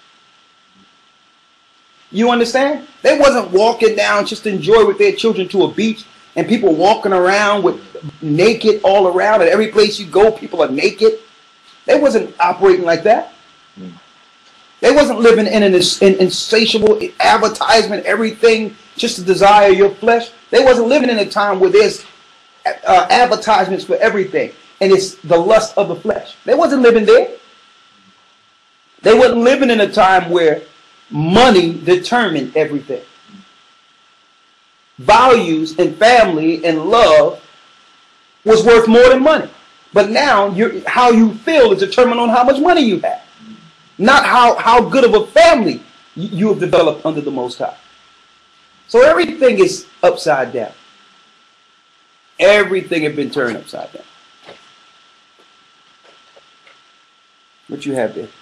You understand? They wasn't walking down just to enjoy with their children to a beach and people walking around with naked all around, and every place you go people are naked. They wasn't operating like that. Mm. They wasn't living in an insatiable advertisement, everything just to desire your flesh. They wasn't living in a time where there's uh, advertisements for everything and it's the lust of the flesh. They wasn't living there. They wasn't living in a time where money determined everything. Values and family and love was worth more than money. But now you're, how you feel is determined on how much money you have. not how, how good of a family you, you have developed under the Most High. So everything is upside down. Everything has been turned upside down. What you have there?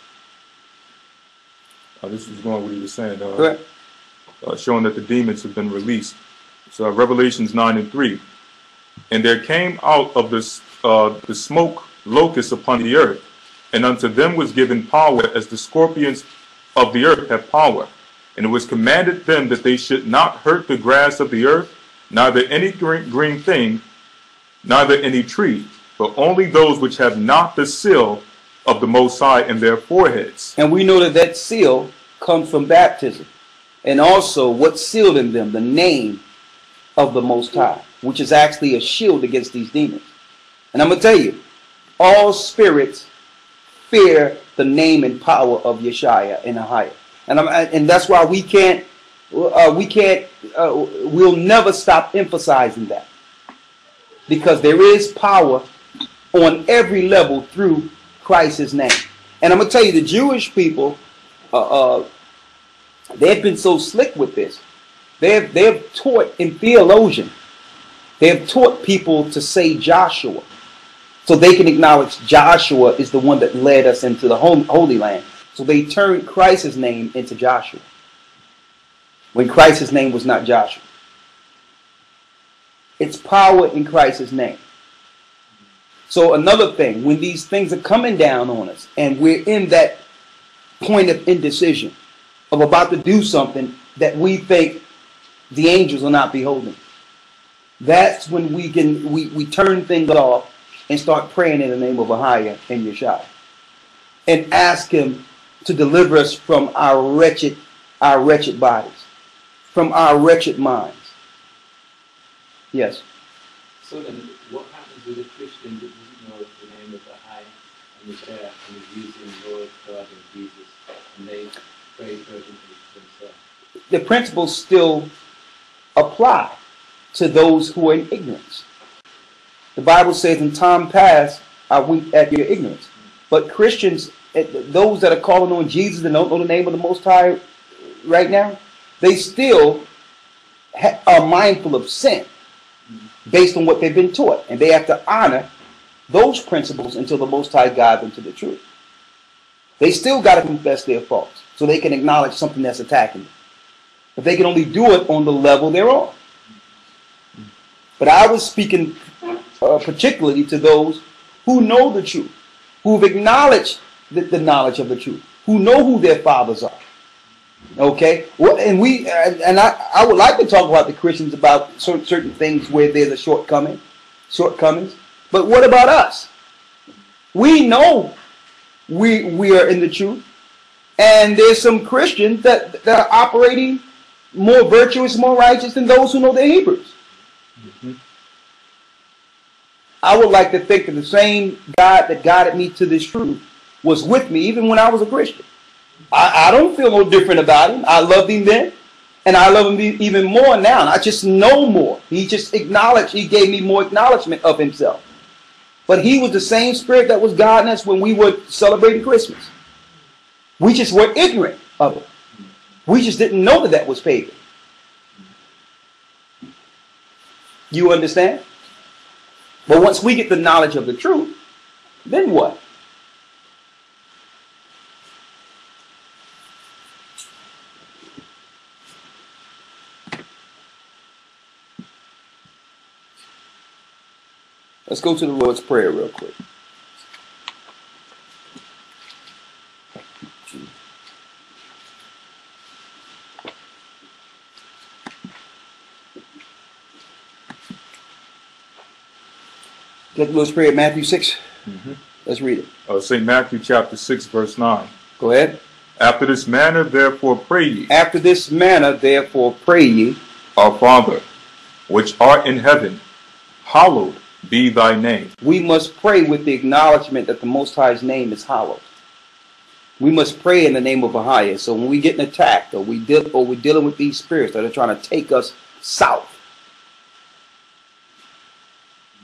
Uh, this is going what he was saying, uh, Go ahead. uh, showing that the demons have been released. So uh, Revelations nine and three. And there came out of this, uh, the smoke locusts upon the earth, and unto them was given power as the scorpions of the earth have power. And it was commanded them that they should not hurt the grass of the earth, neither any green, green thing, neither any tree, but only those which have not the seal of the Most High in their foreheads. And we know that that seal comes from baptism. And also what sealed in them, the name of the Most High, which is actually a shield against these demons. And I'm going to tell you, all spirits fear the name and power of Yeshua and Ahia. And, I'm, and that's why we can't, uh, we can't, uh, we'll never stop emphasizing that. Because there is power on every level through Christ's name. And I'm going to tell you, the Jewish people, uh, uh, they've been so slick with this. They've, they've taught in theologian, they've taught people to say Joshua, so they can acknowledge Joshua is the one that led us into the Holy Land. So they turned Christ's name into Joshua, when Christ's name was not Joshua. It's power in Christ's name. So another thing, when these things are coming down on us and we're in that point of indecision of about to do something that we think the angels will not be holding, that's when we can we, we turn things off and start praying in the name of Ahia and Yeshua and ask him to deliver us from our wretched our wretched bodies, from our wretched minds. Yes. So then, what happens with a Christian that doesn't know the name of the High and the Share and is using Lord God and Jesus, and they pray fervently for themselves? The principles still apply to those who are in ignorance. The Bible says, in time past, I weep at your ignorance. But Christians, those that are calling on Jesus and don't know the name of the Most High right now, they still ha- are mindful of sin based on what they've been taught. And they have to honor those principles until the Most High guides them to the truth. They still got to confess their faults so they can acknowledge something that's attacking them. But they can only do it on the level they're on. But I was speaking uh, particularly to those who know the truth, who've acknowledged the, the knowledge of the truth, who know who their fathers are. Okay? Well, and we and, and I, I would like to talk about the Christians about certain, certain things where there's a shortcoming, shortcomings. But what about us? We know we we are in the truth, and there's some Christians that, that are operating more virtuous, more righteous than those who know their Hebrews. Mm-hmm. I would like to think that the same God that guided me to this truth was with me even when I was a Christian. I, I don't feel no different about him. I loved him then, and I love him even more now. And I just know more. He just acknowledged, he gave me more acknowledgement of himself. But he was the same spirit that was guiding us when we were celebrating Christmas. We just were ignorant of it. We just didn't know that that was pagan. You understand? But once we get the knowledge of the truth, then what? Let's go to the Lord's Prayer real quick. Get the Lord's Prayer, Matthew six. Mm-hmm. Let's read it. Uh, Saint Matthew chapter six, verse nine. Go ahead. After this manner, therefore, pray ye. After this manner, therefore, pray ye. Our Father, which art in heaven, hallowed be thy name. We must pray with the acknowledgement that the Most High's name is hallowed. We must pray in the name of Ahia. So when we get attacked, or we deal, or we're dealing with these spirits that are trying to take us south,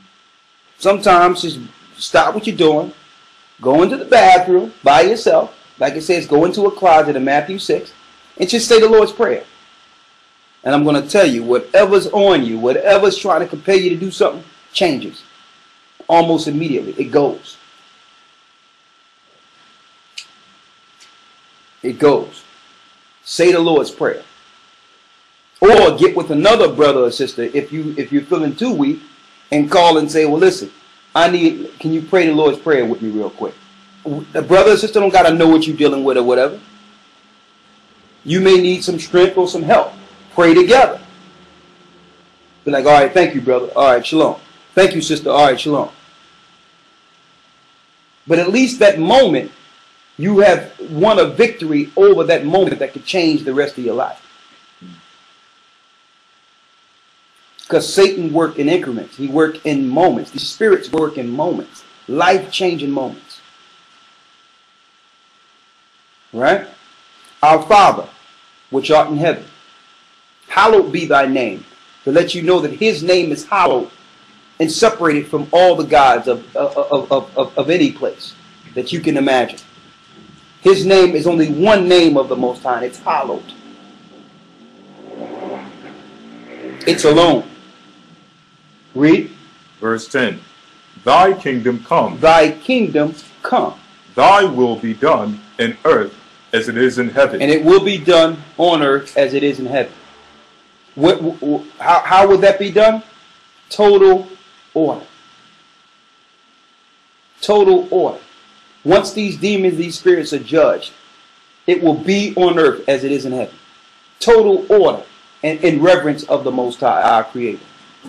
sometimes just stop what you're doing, go into the bathroom by yourself, like it says, go into a closet in Matthew six and just say the Lord's Prayer. And I'm going to tell you, whatever's on you, whatever's trying to compel you to do something, changes. Almost immediately. It goes. It goes. Say the Lord's Prayer. Or get with another brother or sister if you if you're feeling too weak and call and say, well, listen, I need, can you pray the Lord's Prayer with me real quick? The brother or sister don't got to know what you're dealing with or whatever. You may need some strength or some help. Pray together. Be like, all right, thank you, brother. All right, shalom. Thank you, sister. All right, shalom. But at least that moment, you have won a victory over that moment that could change the rest of your life. Because Satan worked in increments. He worked in moments. The spirits work in moments. Life-changing moments. Right? Our Father, which art in heaven, hallowed be thy name. To let you know that his name is hallowed and separated from all the gods of, of, of, of, of any place that you can imagine. His name is only one name of the Most High. It's hallowed. It's alone. Read. Verse ten. Thy kingdom come. Thy kingdom come. Thy will be done in earth as it is in heaven. And it will be done on earth as it is in heaven. What, how, how would that be done? Total order. Total order. Once these demons, these spirits are judged, it will be on earth as it is in heaven. Total order and in reverence of the Most High, our Creator.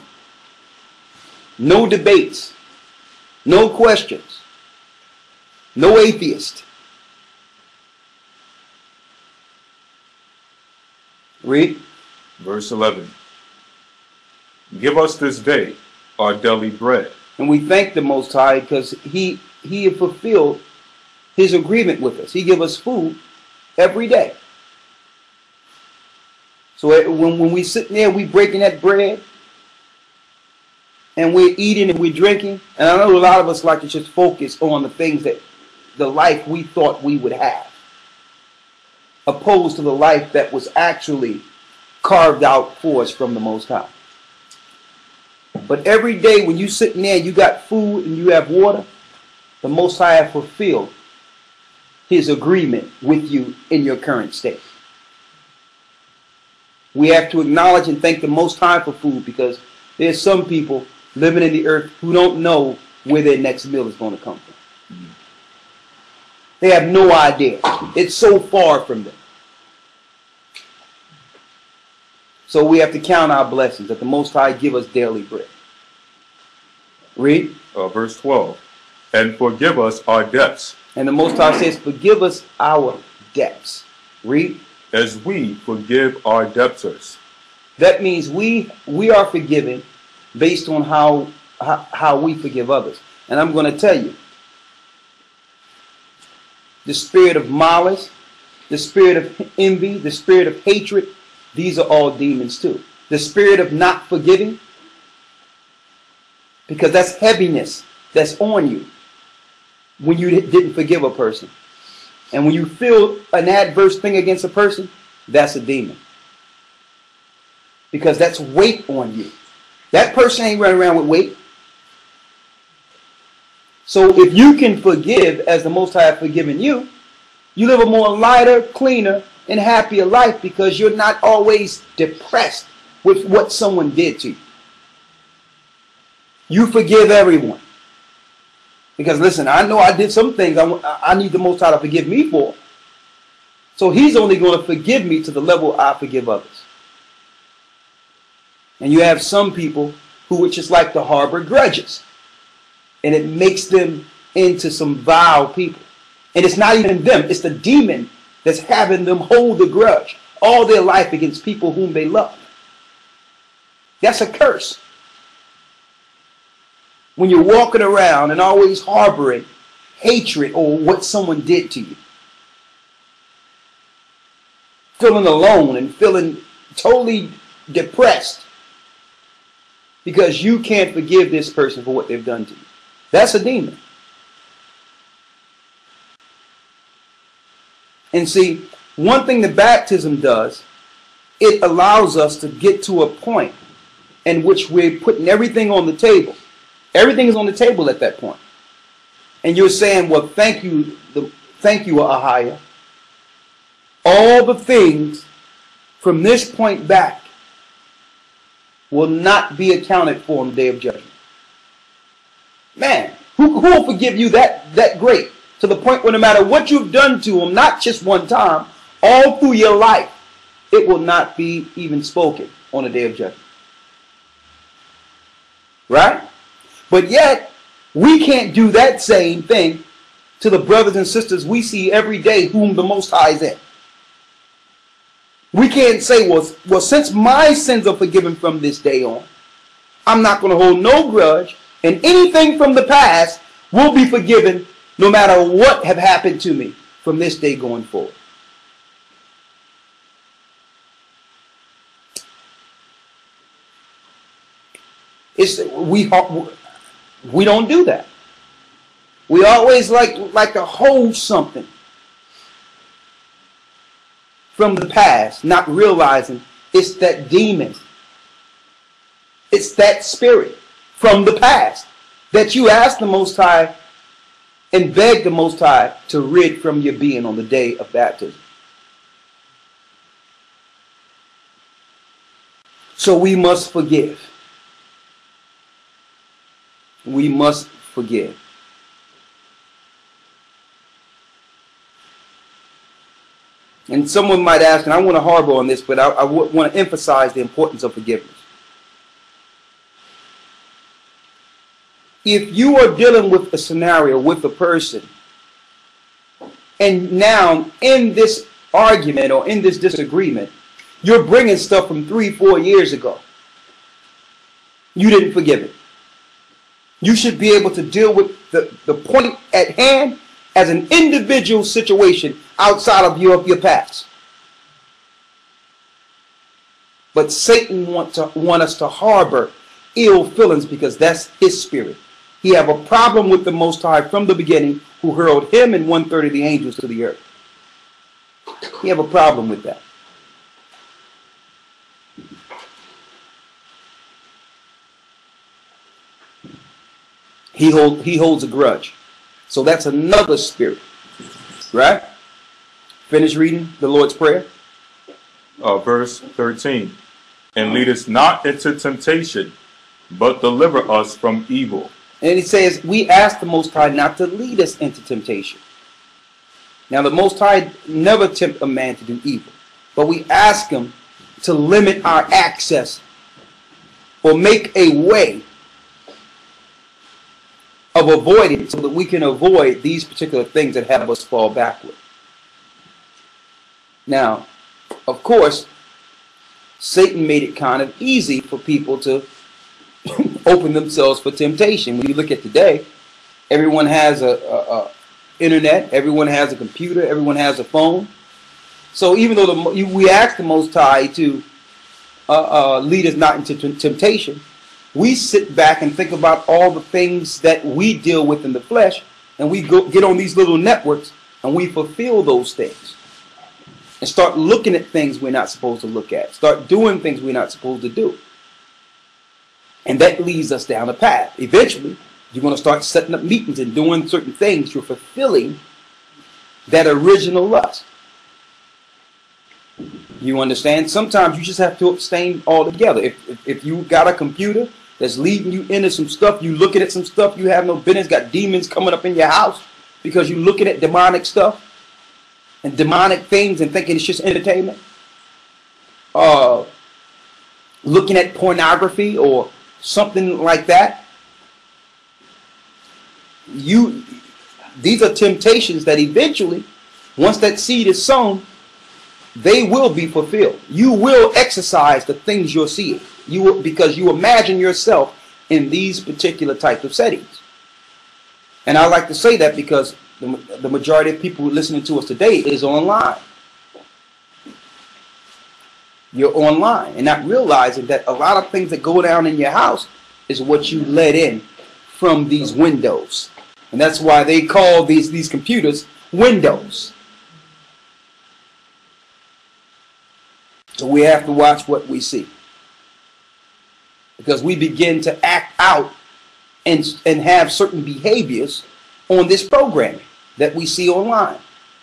No debates. No questions. No atheist. Read. Verse eleven. Give us this day our daily bread. And we thank the Most High because he, he had fulfilled his agreement with us. He give us food every day. So when, when we sit there, we breaking that bread, and we're eating and we're drinking. And I know a lot of us like to just focus on the things that, the life we thought we would have, opposed to the life that was actually carved out for us from the Most High. But every day when you sitting there, you got food and you have water, the Most High has fulfilled his agreement with you in your current state. We have to acknowledge and thank the Most High for food, because there's some people living in the earth who don't know where their next meal is going to come from. Mm-hmm. They have no idea. It's so far from them. So we have to count our blessings that the Most High give us daily bread. Read. Uh, verse twelve. And forgive us our debts. And the Most High says, forgive us our debts. Read. As we forgive our debtors. That means we we are forgiven based on how, how, how we forgive others. And I'm going to tell you, the spirit of malice, the spirit of envy, the spirit of hatred, these are all demons too. The spirit of not forgiving, because that's heaviness that's on you when you didn't forgive a person. And when you feel an adverse thing against a person, that's a demon. Because that's weight on you. That person ain't running around with weight. So if you can forgive as the Most High has forgiven you, you live a more lighter, cleaner, and happier life, because you're not always depressed with what someone did to you. You forgive everyone. Because listen, I know I did some things I, I need the Most High to forgive me for. So he's only going to forgive me to the level I forgive others. And you have some people who would just like to harbor grudges. And it makes them into some vile people. And it's not even them, it's the demon that's having them hold the grudge all their life against people whom they love. That's a curse. When you're walking around and always harboring hatred or what someone did to you. Feeling alone and feeling totally depressed because you can't forgive this person for what they've done to you. That's a demon. And see, one thing that baptism does, it allows us to get to a point in which we're putting everything on the table. Everything is on the table at that point. And you're saying, well, thank you, the, thank you, Ahia. All the things from this point back will not be accounted for on the day of judgment. Man, who, who will forgive you that, that great? To the point where no matter what you've done to them, not just one time, all through your life, it will not be even spoken on the day of judgment. Right? But yet, we can't do that same thing to the brothers and sisters we see every day whom the Most High is in. We can't say, well, well, since my sins are forgiven from this day on, I'm not going to hold no grudge, and anything from the past will be forgiven no matter what have happened to me from this day going forward. It's, we, we don't do that. We always like, like to hold something from the past, not realizing it's that demon. It's that spirit from the past that you ask the Most High and beg the Most High to rid from your being on the day of baptism. So we must forgive. We must forgive. And someone might ask, and I want to harbor on this, but I, I want to emphasize the importance of forgiveness. If you are dealing with a scenario with a person, and now in this argument or in this disagreement, you're bringing stuff from three, four years ago, you didn't forgive it. You should be able to deal with the, the point at hand as an individual situation outside of your, your past. But Satan wants to want us to harbor ill feelings because that's his spirit. He have a problem with the Most High from the beginning, who hurled him and one third of the angels to the earth. He have a problem with that. He, hold, he holds a grudge. So that's another spirit. Right? Finish reading the Lord's Prayer. Uh, verse thirteen. And lead us not into temptation, but deliver us from evil. And he says, we ask the Most High not to lead us into temptation. Now, the Most High never tempt a man to do evil. But we ask him to limit our access or make a way of avoiding so that we can avoid these particular things that have us fall backward. Now, of course, Satan made it kind of easy for people to open themselves for temptation. When you look at today, everyone has a, a, a internet, everyone has a computer, everyone has a phone. So even though the, we ask the Most High to uh, uh, lead us not into temptation, we sit back and think about all the things that we deal with in the flesh, and we go get on these little networks and we fulfill those things and start looking at things we're not supposed to look at, start doing things we're not supposed to do. And that leads us down a path. Eventually, you're going to start setting up meetings and doing certain things. You're fulfilling that original lust. You understand? Sometimes you just have to abstain altogether. If, if, if you got a computer that's leading you into some stuff, you looking at some stuff you have no business, got demons coming up in your house because you're looking at demonic stuff and demonic things and thinking it's just entertainment. Uh, looking at pornography or something like that. You, these are temptations that eventually, once that seed is sown, they will be fulfilled. You will exercise the things you're seeing. You will, because you imagine yourself in these particular types of settings. And I like to say that because the, the majority of people listening to us today is online. You're online and not realizing that a lot of things that go down in your house is what you let in from these windows. And that's why they call these, these computers windows. So we have to watch what we see, because we begin to act out and, and have certain behaviors on this programming that we see online.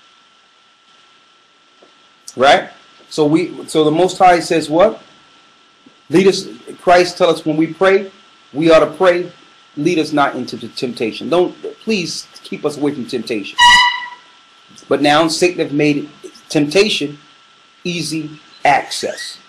Right? So we so the Most High says what? Lead us, Christ tell us when we pray, we ought to pray, lead us not into the temptation. Don't, please keep us away from temptation. But now Satan have made temptation easy access.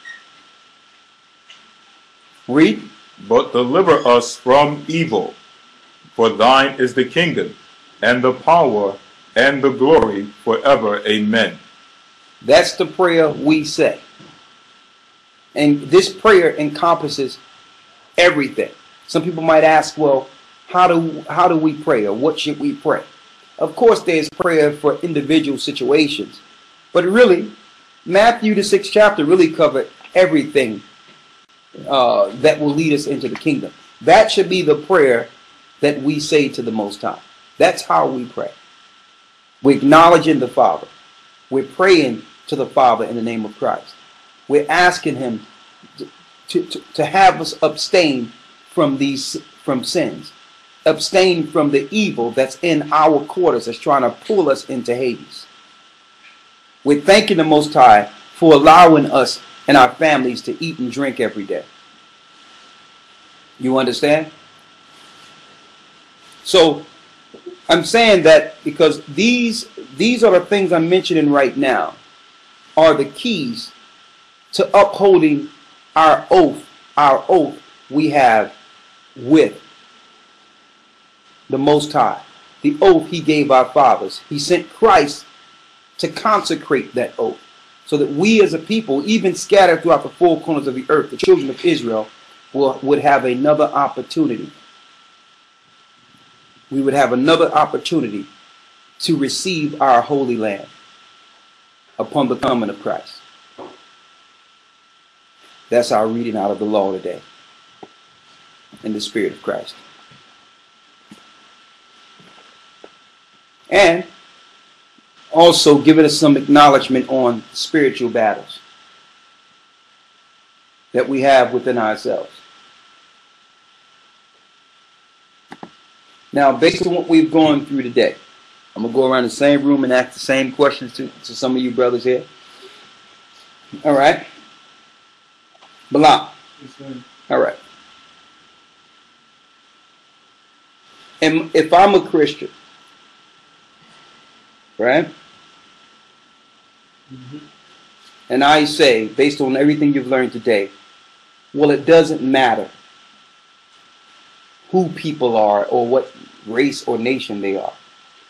Read. But deliver us from evil. For thine is the kingdom, and the power, and the glory forever. Amen. That's the prayer we say. And this prayer encompasses everything. Some people might ask, well, how do how do we pray, or what should we pray? Of course, there's prayer for individual situations, but really, Matthew the sixth chapter really covered everything uh, that will lead us into the kingdom. That should be the prayer that we say to the Most High. That's how we pray. We're acknowledging the Father. We're praying to the Father in the name of Christ. We're asking Him to, to, to have us abstain from these from sins, abstain from the evil that's in our quarters, that's trying to pull us into Hades. We're thanking the Most High for allowing us and our families to eat and drink every day. You understand? So I'm saying that because these these are the things I'm mentioning right now are the keys to upholding our oath, our oath we have with the Most High, the oath He gave our fathers. He sent Christ to consecrate that oath, so that we as a people, even scattered throughout the four corners of the earth, the children of Israel, will, would have another opportunity. We would have another opportunity to receive our Holy Land upon the coming of Christ. That's our reading out of the law today, in the Spirit of Christ. And also giving us some acknowledgement on spiritual battles that we have within ourselves. Now, based on what we've gone through today, I'm going to go around the same room and ask the same questions to, to some of you brothers here. All right? Bala. All right. And if I'm a Christian, right? Mm-hmm. And I say, based on everything you've learned today, well, it doesn't matter who people are or what race or nation they are.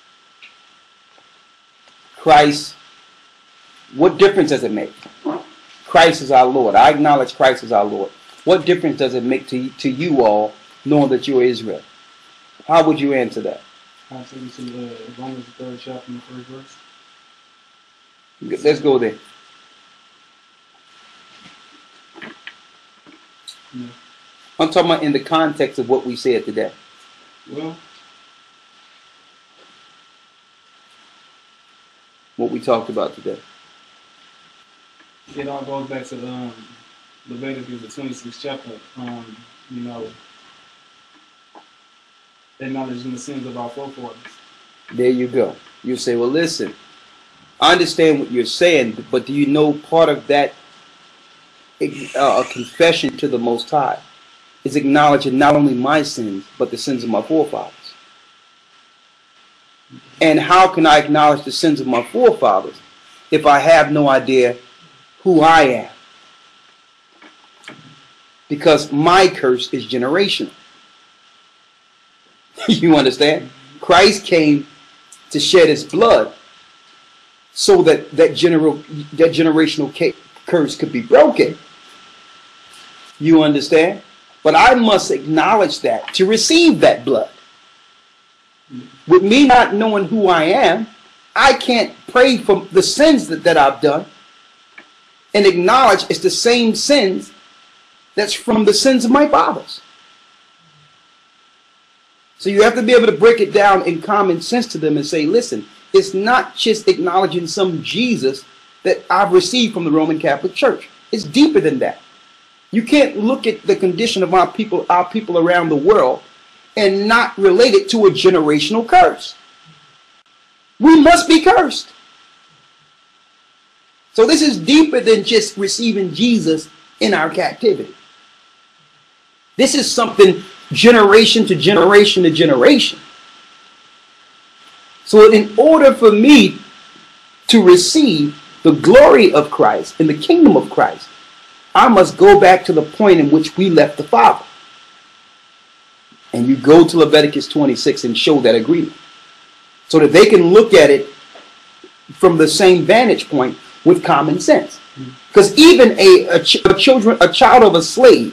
Christ, what difference does it make? Christ is our Lord. I acknowledge Christ as our Lord. What difference does it make to, to you all knowing that you're Israel? How would you answer that? I'll take you to uh, Romans the third chapter and the first verse. Let's go there. Yeah. I'm talking about in the context of what we said today. Well, what we talked about today. It all goes back to um, Leviticus, the twenty-sixth chapter. Um, you know, acknowledging the sins of our forefathers. There you go. You say, well, listen, I understand what you're saying, but do you know part of that uh, a confession to the Most High is acknowledging not only my sins, but the sins of my forefathers? And how can I acknowledge the sins of my forefathers if I have no idea who I am? Because my curse is generational. You understand? Christ came to shed his blood so that that, general, that generational curse could be broken. You understand? But I must acknowledge that to receive that blood. With me not knowing who I am, I can't pray for the sins that, that I've done and acknowledge it's the same sins that's from the sins of my fathers. So you have to be able to break it down in common sense to them and say, listen, it's not just acknowledging some Jesus that I've received from the Roman Catholic Church. It's deeper than that. You can't look at the condition of our people, our people around the world, and not relate it to a generational curse. We must be cursed. So this is deeper than just receiving Jesus in our captivity. This is something generation to generation to generation. So in order for me to receive the glory of Christ in the kingdom of Christ, I must go back to the point in which we left the Father. And you go to Leviticus twenty-six and show that agreement, so that they can look at it from the same vantage point with common sense. Because even a, a, ch a, children, a child of a slave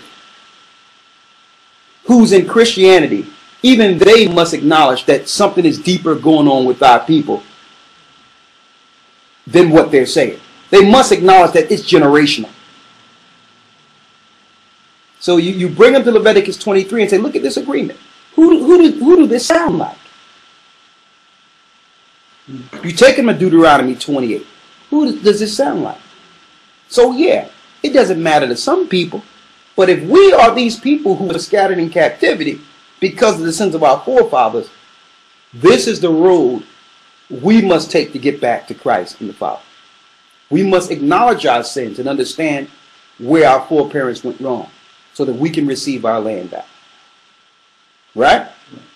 who's in Christianity, even they must acknowledge that something is deeper going on with our people than what they're saying. They must acknowledge that it's generational. So you, you bring them to Leviticus twenty-three and say, look at this agreement. Who, who, do, who do this sound like? You take them to Deuteronomy twenty-eight. Who does this sound like? So yeah, it doesn't matter to some people. But if we are these people who are scattered in captivity because of the sins of our forefathers, this is the road we must take to get back to Christ and the Father. We must acknowledge our sins and understand where our foreparents went wrong, so that we can receive our land back. Right?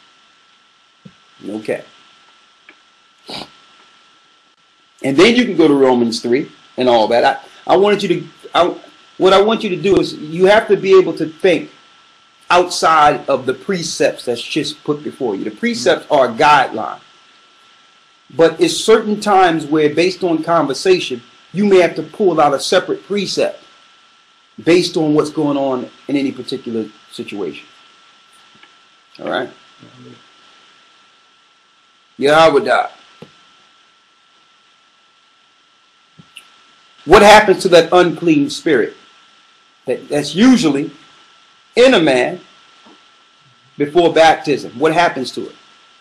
Okay. And then you can go to Romans three and all that. I, I wanted you to, I, what I want you to do is you have to be able to think outside of the precepts that's just put before you. The precepts are a guideline. But it's certain times where, based on conversation, you may have to pull out a separate precept based on what's going on in any particular situation. All right? Yahweh. What happens to that unclean spirit? That, that's usually in a man before baptism. What happens to it?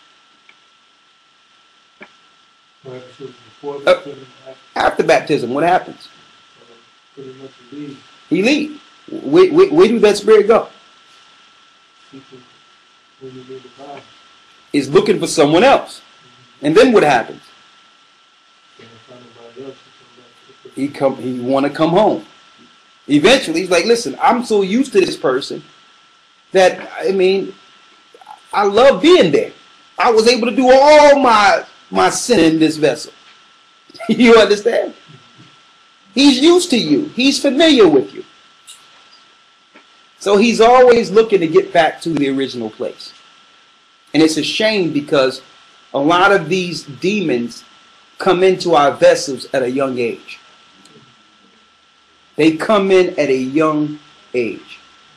Before Uh, baptism, after baptism, what happens? pretty much leave. He leaves. Where, where, where do that spirit go? When you leave the body, Is looking for someone else. And then what happens? can't find nobody else to come back to the He come. He want to come home. Eventually, he's like, listen, I'm so used to this person that, I mean, I love being there. I was able to do all my, my sin in this vessel. You understand? He's used to you. He's familiar with you. So he's always looking to get back to the original place. And it's a shame because a lot of these demons come into our vessels at a young age. They come in at a young age.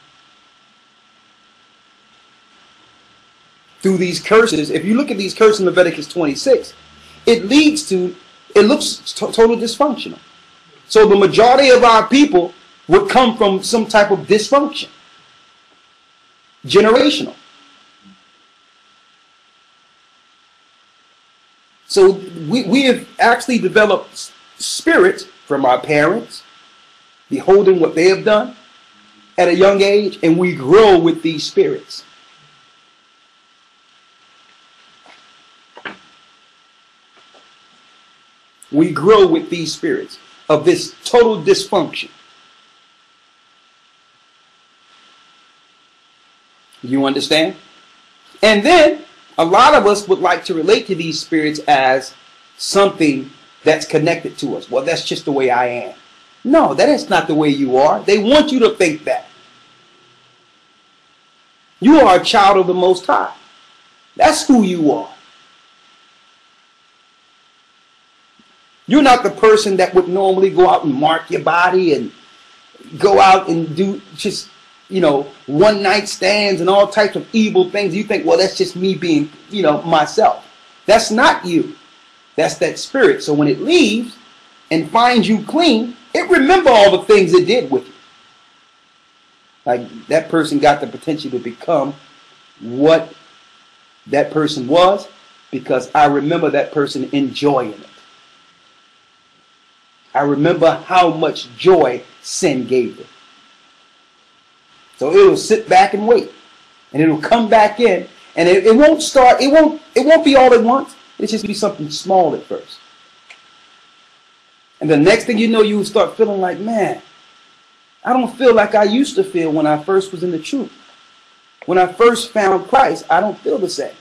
Through these curses, if you look at these curses in Leviticus twenty-six, it leads to, it looks to total dysfunctional. So the majority of our people would come from some type of dysfunction. Generational. So we, we have actually developed spirits from our parents, beholding what they have done at a young age, and we grow with these spirits. We grow with these spirits of this total dysfunction. You understand? And then a lot of us would like to relate to these spirits as something that's connected to us. Well, that's just the way I am. No, that is not the way you are. They want you to think that. You are a child of the Most High. That's who you are. You're not the person that would normally go out and mark your body and go out and do just, you know, one night stands and all types of evil things. You think, well, that's just me being, you know, myself. That's not you. That's that spirit. So when it leaves and finds you clean, it remember all the things it did with you. Like that person got the potential to become what that person was because I remember that person enjoying it. I remember how much joy sin gave them. So it will sit back and wait, and it will come back in, and it, it won't start. It won't. It won't be all at once. It's just be something small at first, and the next thing you know, you will start feeling like, man, I don't feel like I used to feel when I first was in the truth. When I first found Christ, I don't feel the same.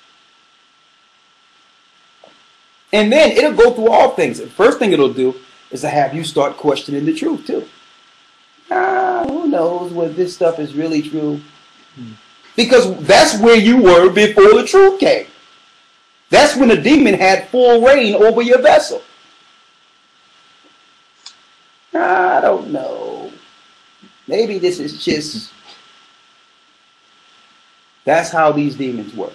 And then it'll go through all things. The first thing it'll do is to have you start questioning the truth too. Ah, who knows whether this stuff is really true? Hmm. Because that's where you were before the truth came. That's when the demon had full reign over your vessel. I don't know. Maybe this is just... That's how these demons work.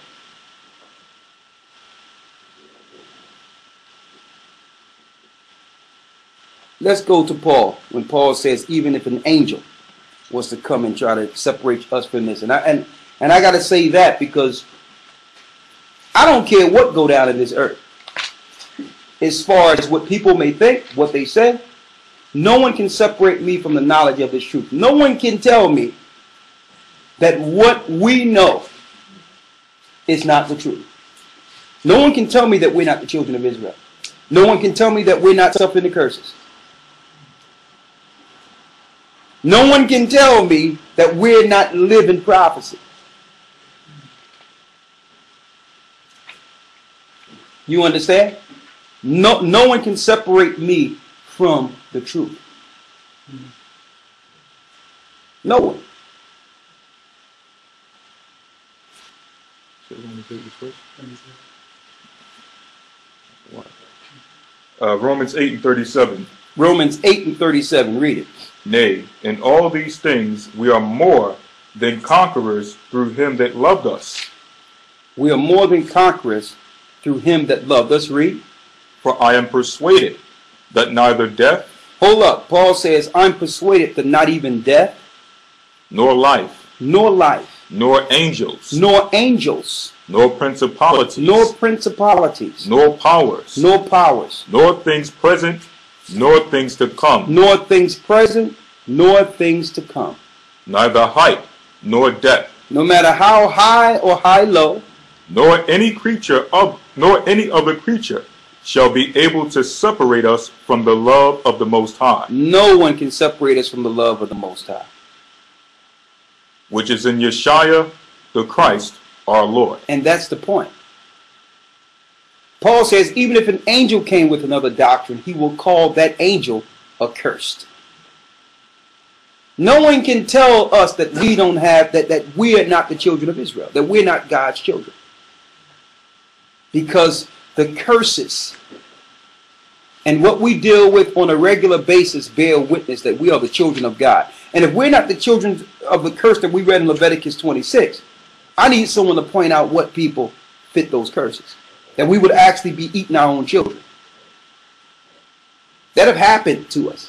Let's go to Paul, when Paul says, even if an angel was to come and try to separate us from this. And I, and, and I got to say that because I don't care what go down in this earth. As far as what people may think, what they say, no one can separate me from the knowledge of this truth. No one can tell me that what we know is not the truth. No one can tell me that we're not the children of Israel. No one can tell me that we're not suffering the curses. No one can tell me that we're not living prophecy. You understand? No, no one can separate me from the truth. No one. Uh, Romans eight and thirty-seven. Romans eight and thirty-seven. Read it. Nay, in all these things we are more than conquerors through him that loved us. We are more than conquerors through him that loved us. Read. For I am persuaded that neither death. Hold up. Paul says, I'm persuaded that not even death. Nor life. Nor life. Nor angels. Nor angels. Nor principalities. Nor principalities. Nor powers. Nor powers. Nor things present. Nor things to come. Nor things present. Nor things to come. Neither height nor depth. No matter how high or high low. Nor any creature of nor any other creature shall be able to separate us from the love of the Most High. No one can separate us from the love of the Most High, which is in Yeshua the Christ our Lord. And that's the point. Paul says even if an angel came with another doctrine, he will call that angel accursed. No one can tell us that we don't have, that, that we are not the children of Israel, that we're not God's children. Because the curses and what we deal with on a regular basis bear witness that we are the children of God. And if we're not the children of the curse that we read in Leviticus twenty-six, I need someone to point out what people fit those curses. That we would actually be eating our own children. That have happened to us.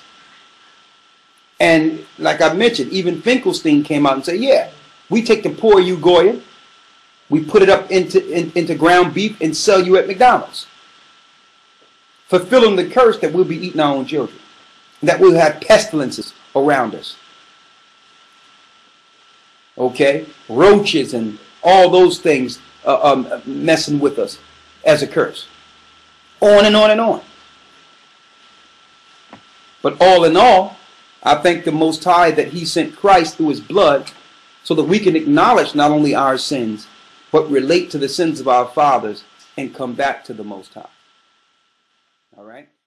And like I mentioned, even Finkelstein came out and said, yeah, we take the poor you Goyen, we put it up into, in, into ground beef and sell you at McDonald's. Fulfilling the curse that we'll be eating our own children. That we'll have pestilences around us. Okay? Roaches and all those things uh, um, messing with us as a curse. On and on and on. But all in all, I thank the Most High that he sent Christ through his blood so that we can acknowledge not only our sins, but relate to the sins of our fathers and come back to the Most High. All right?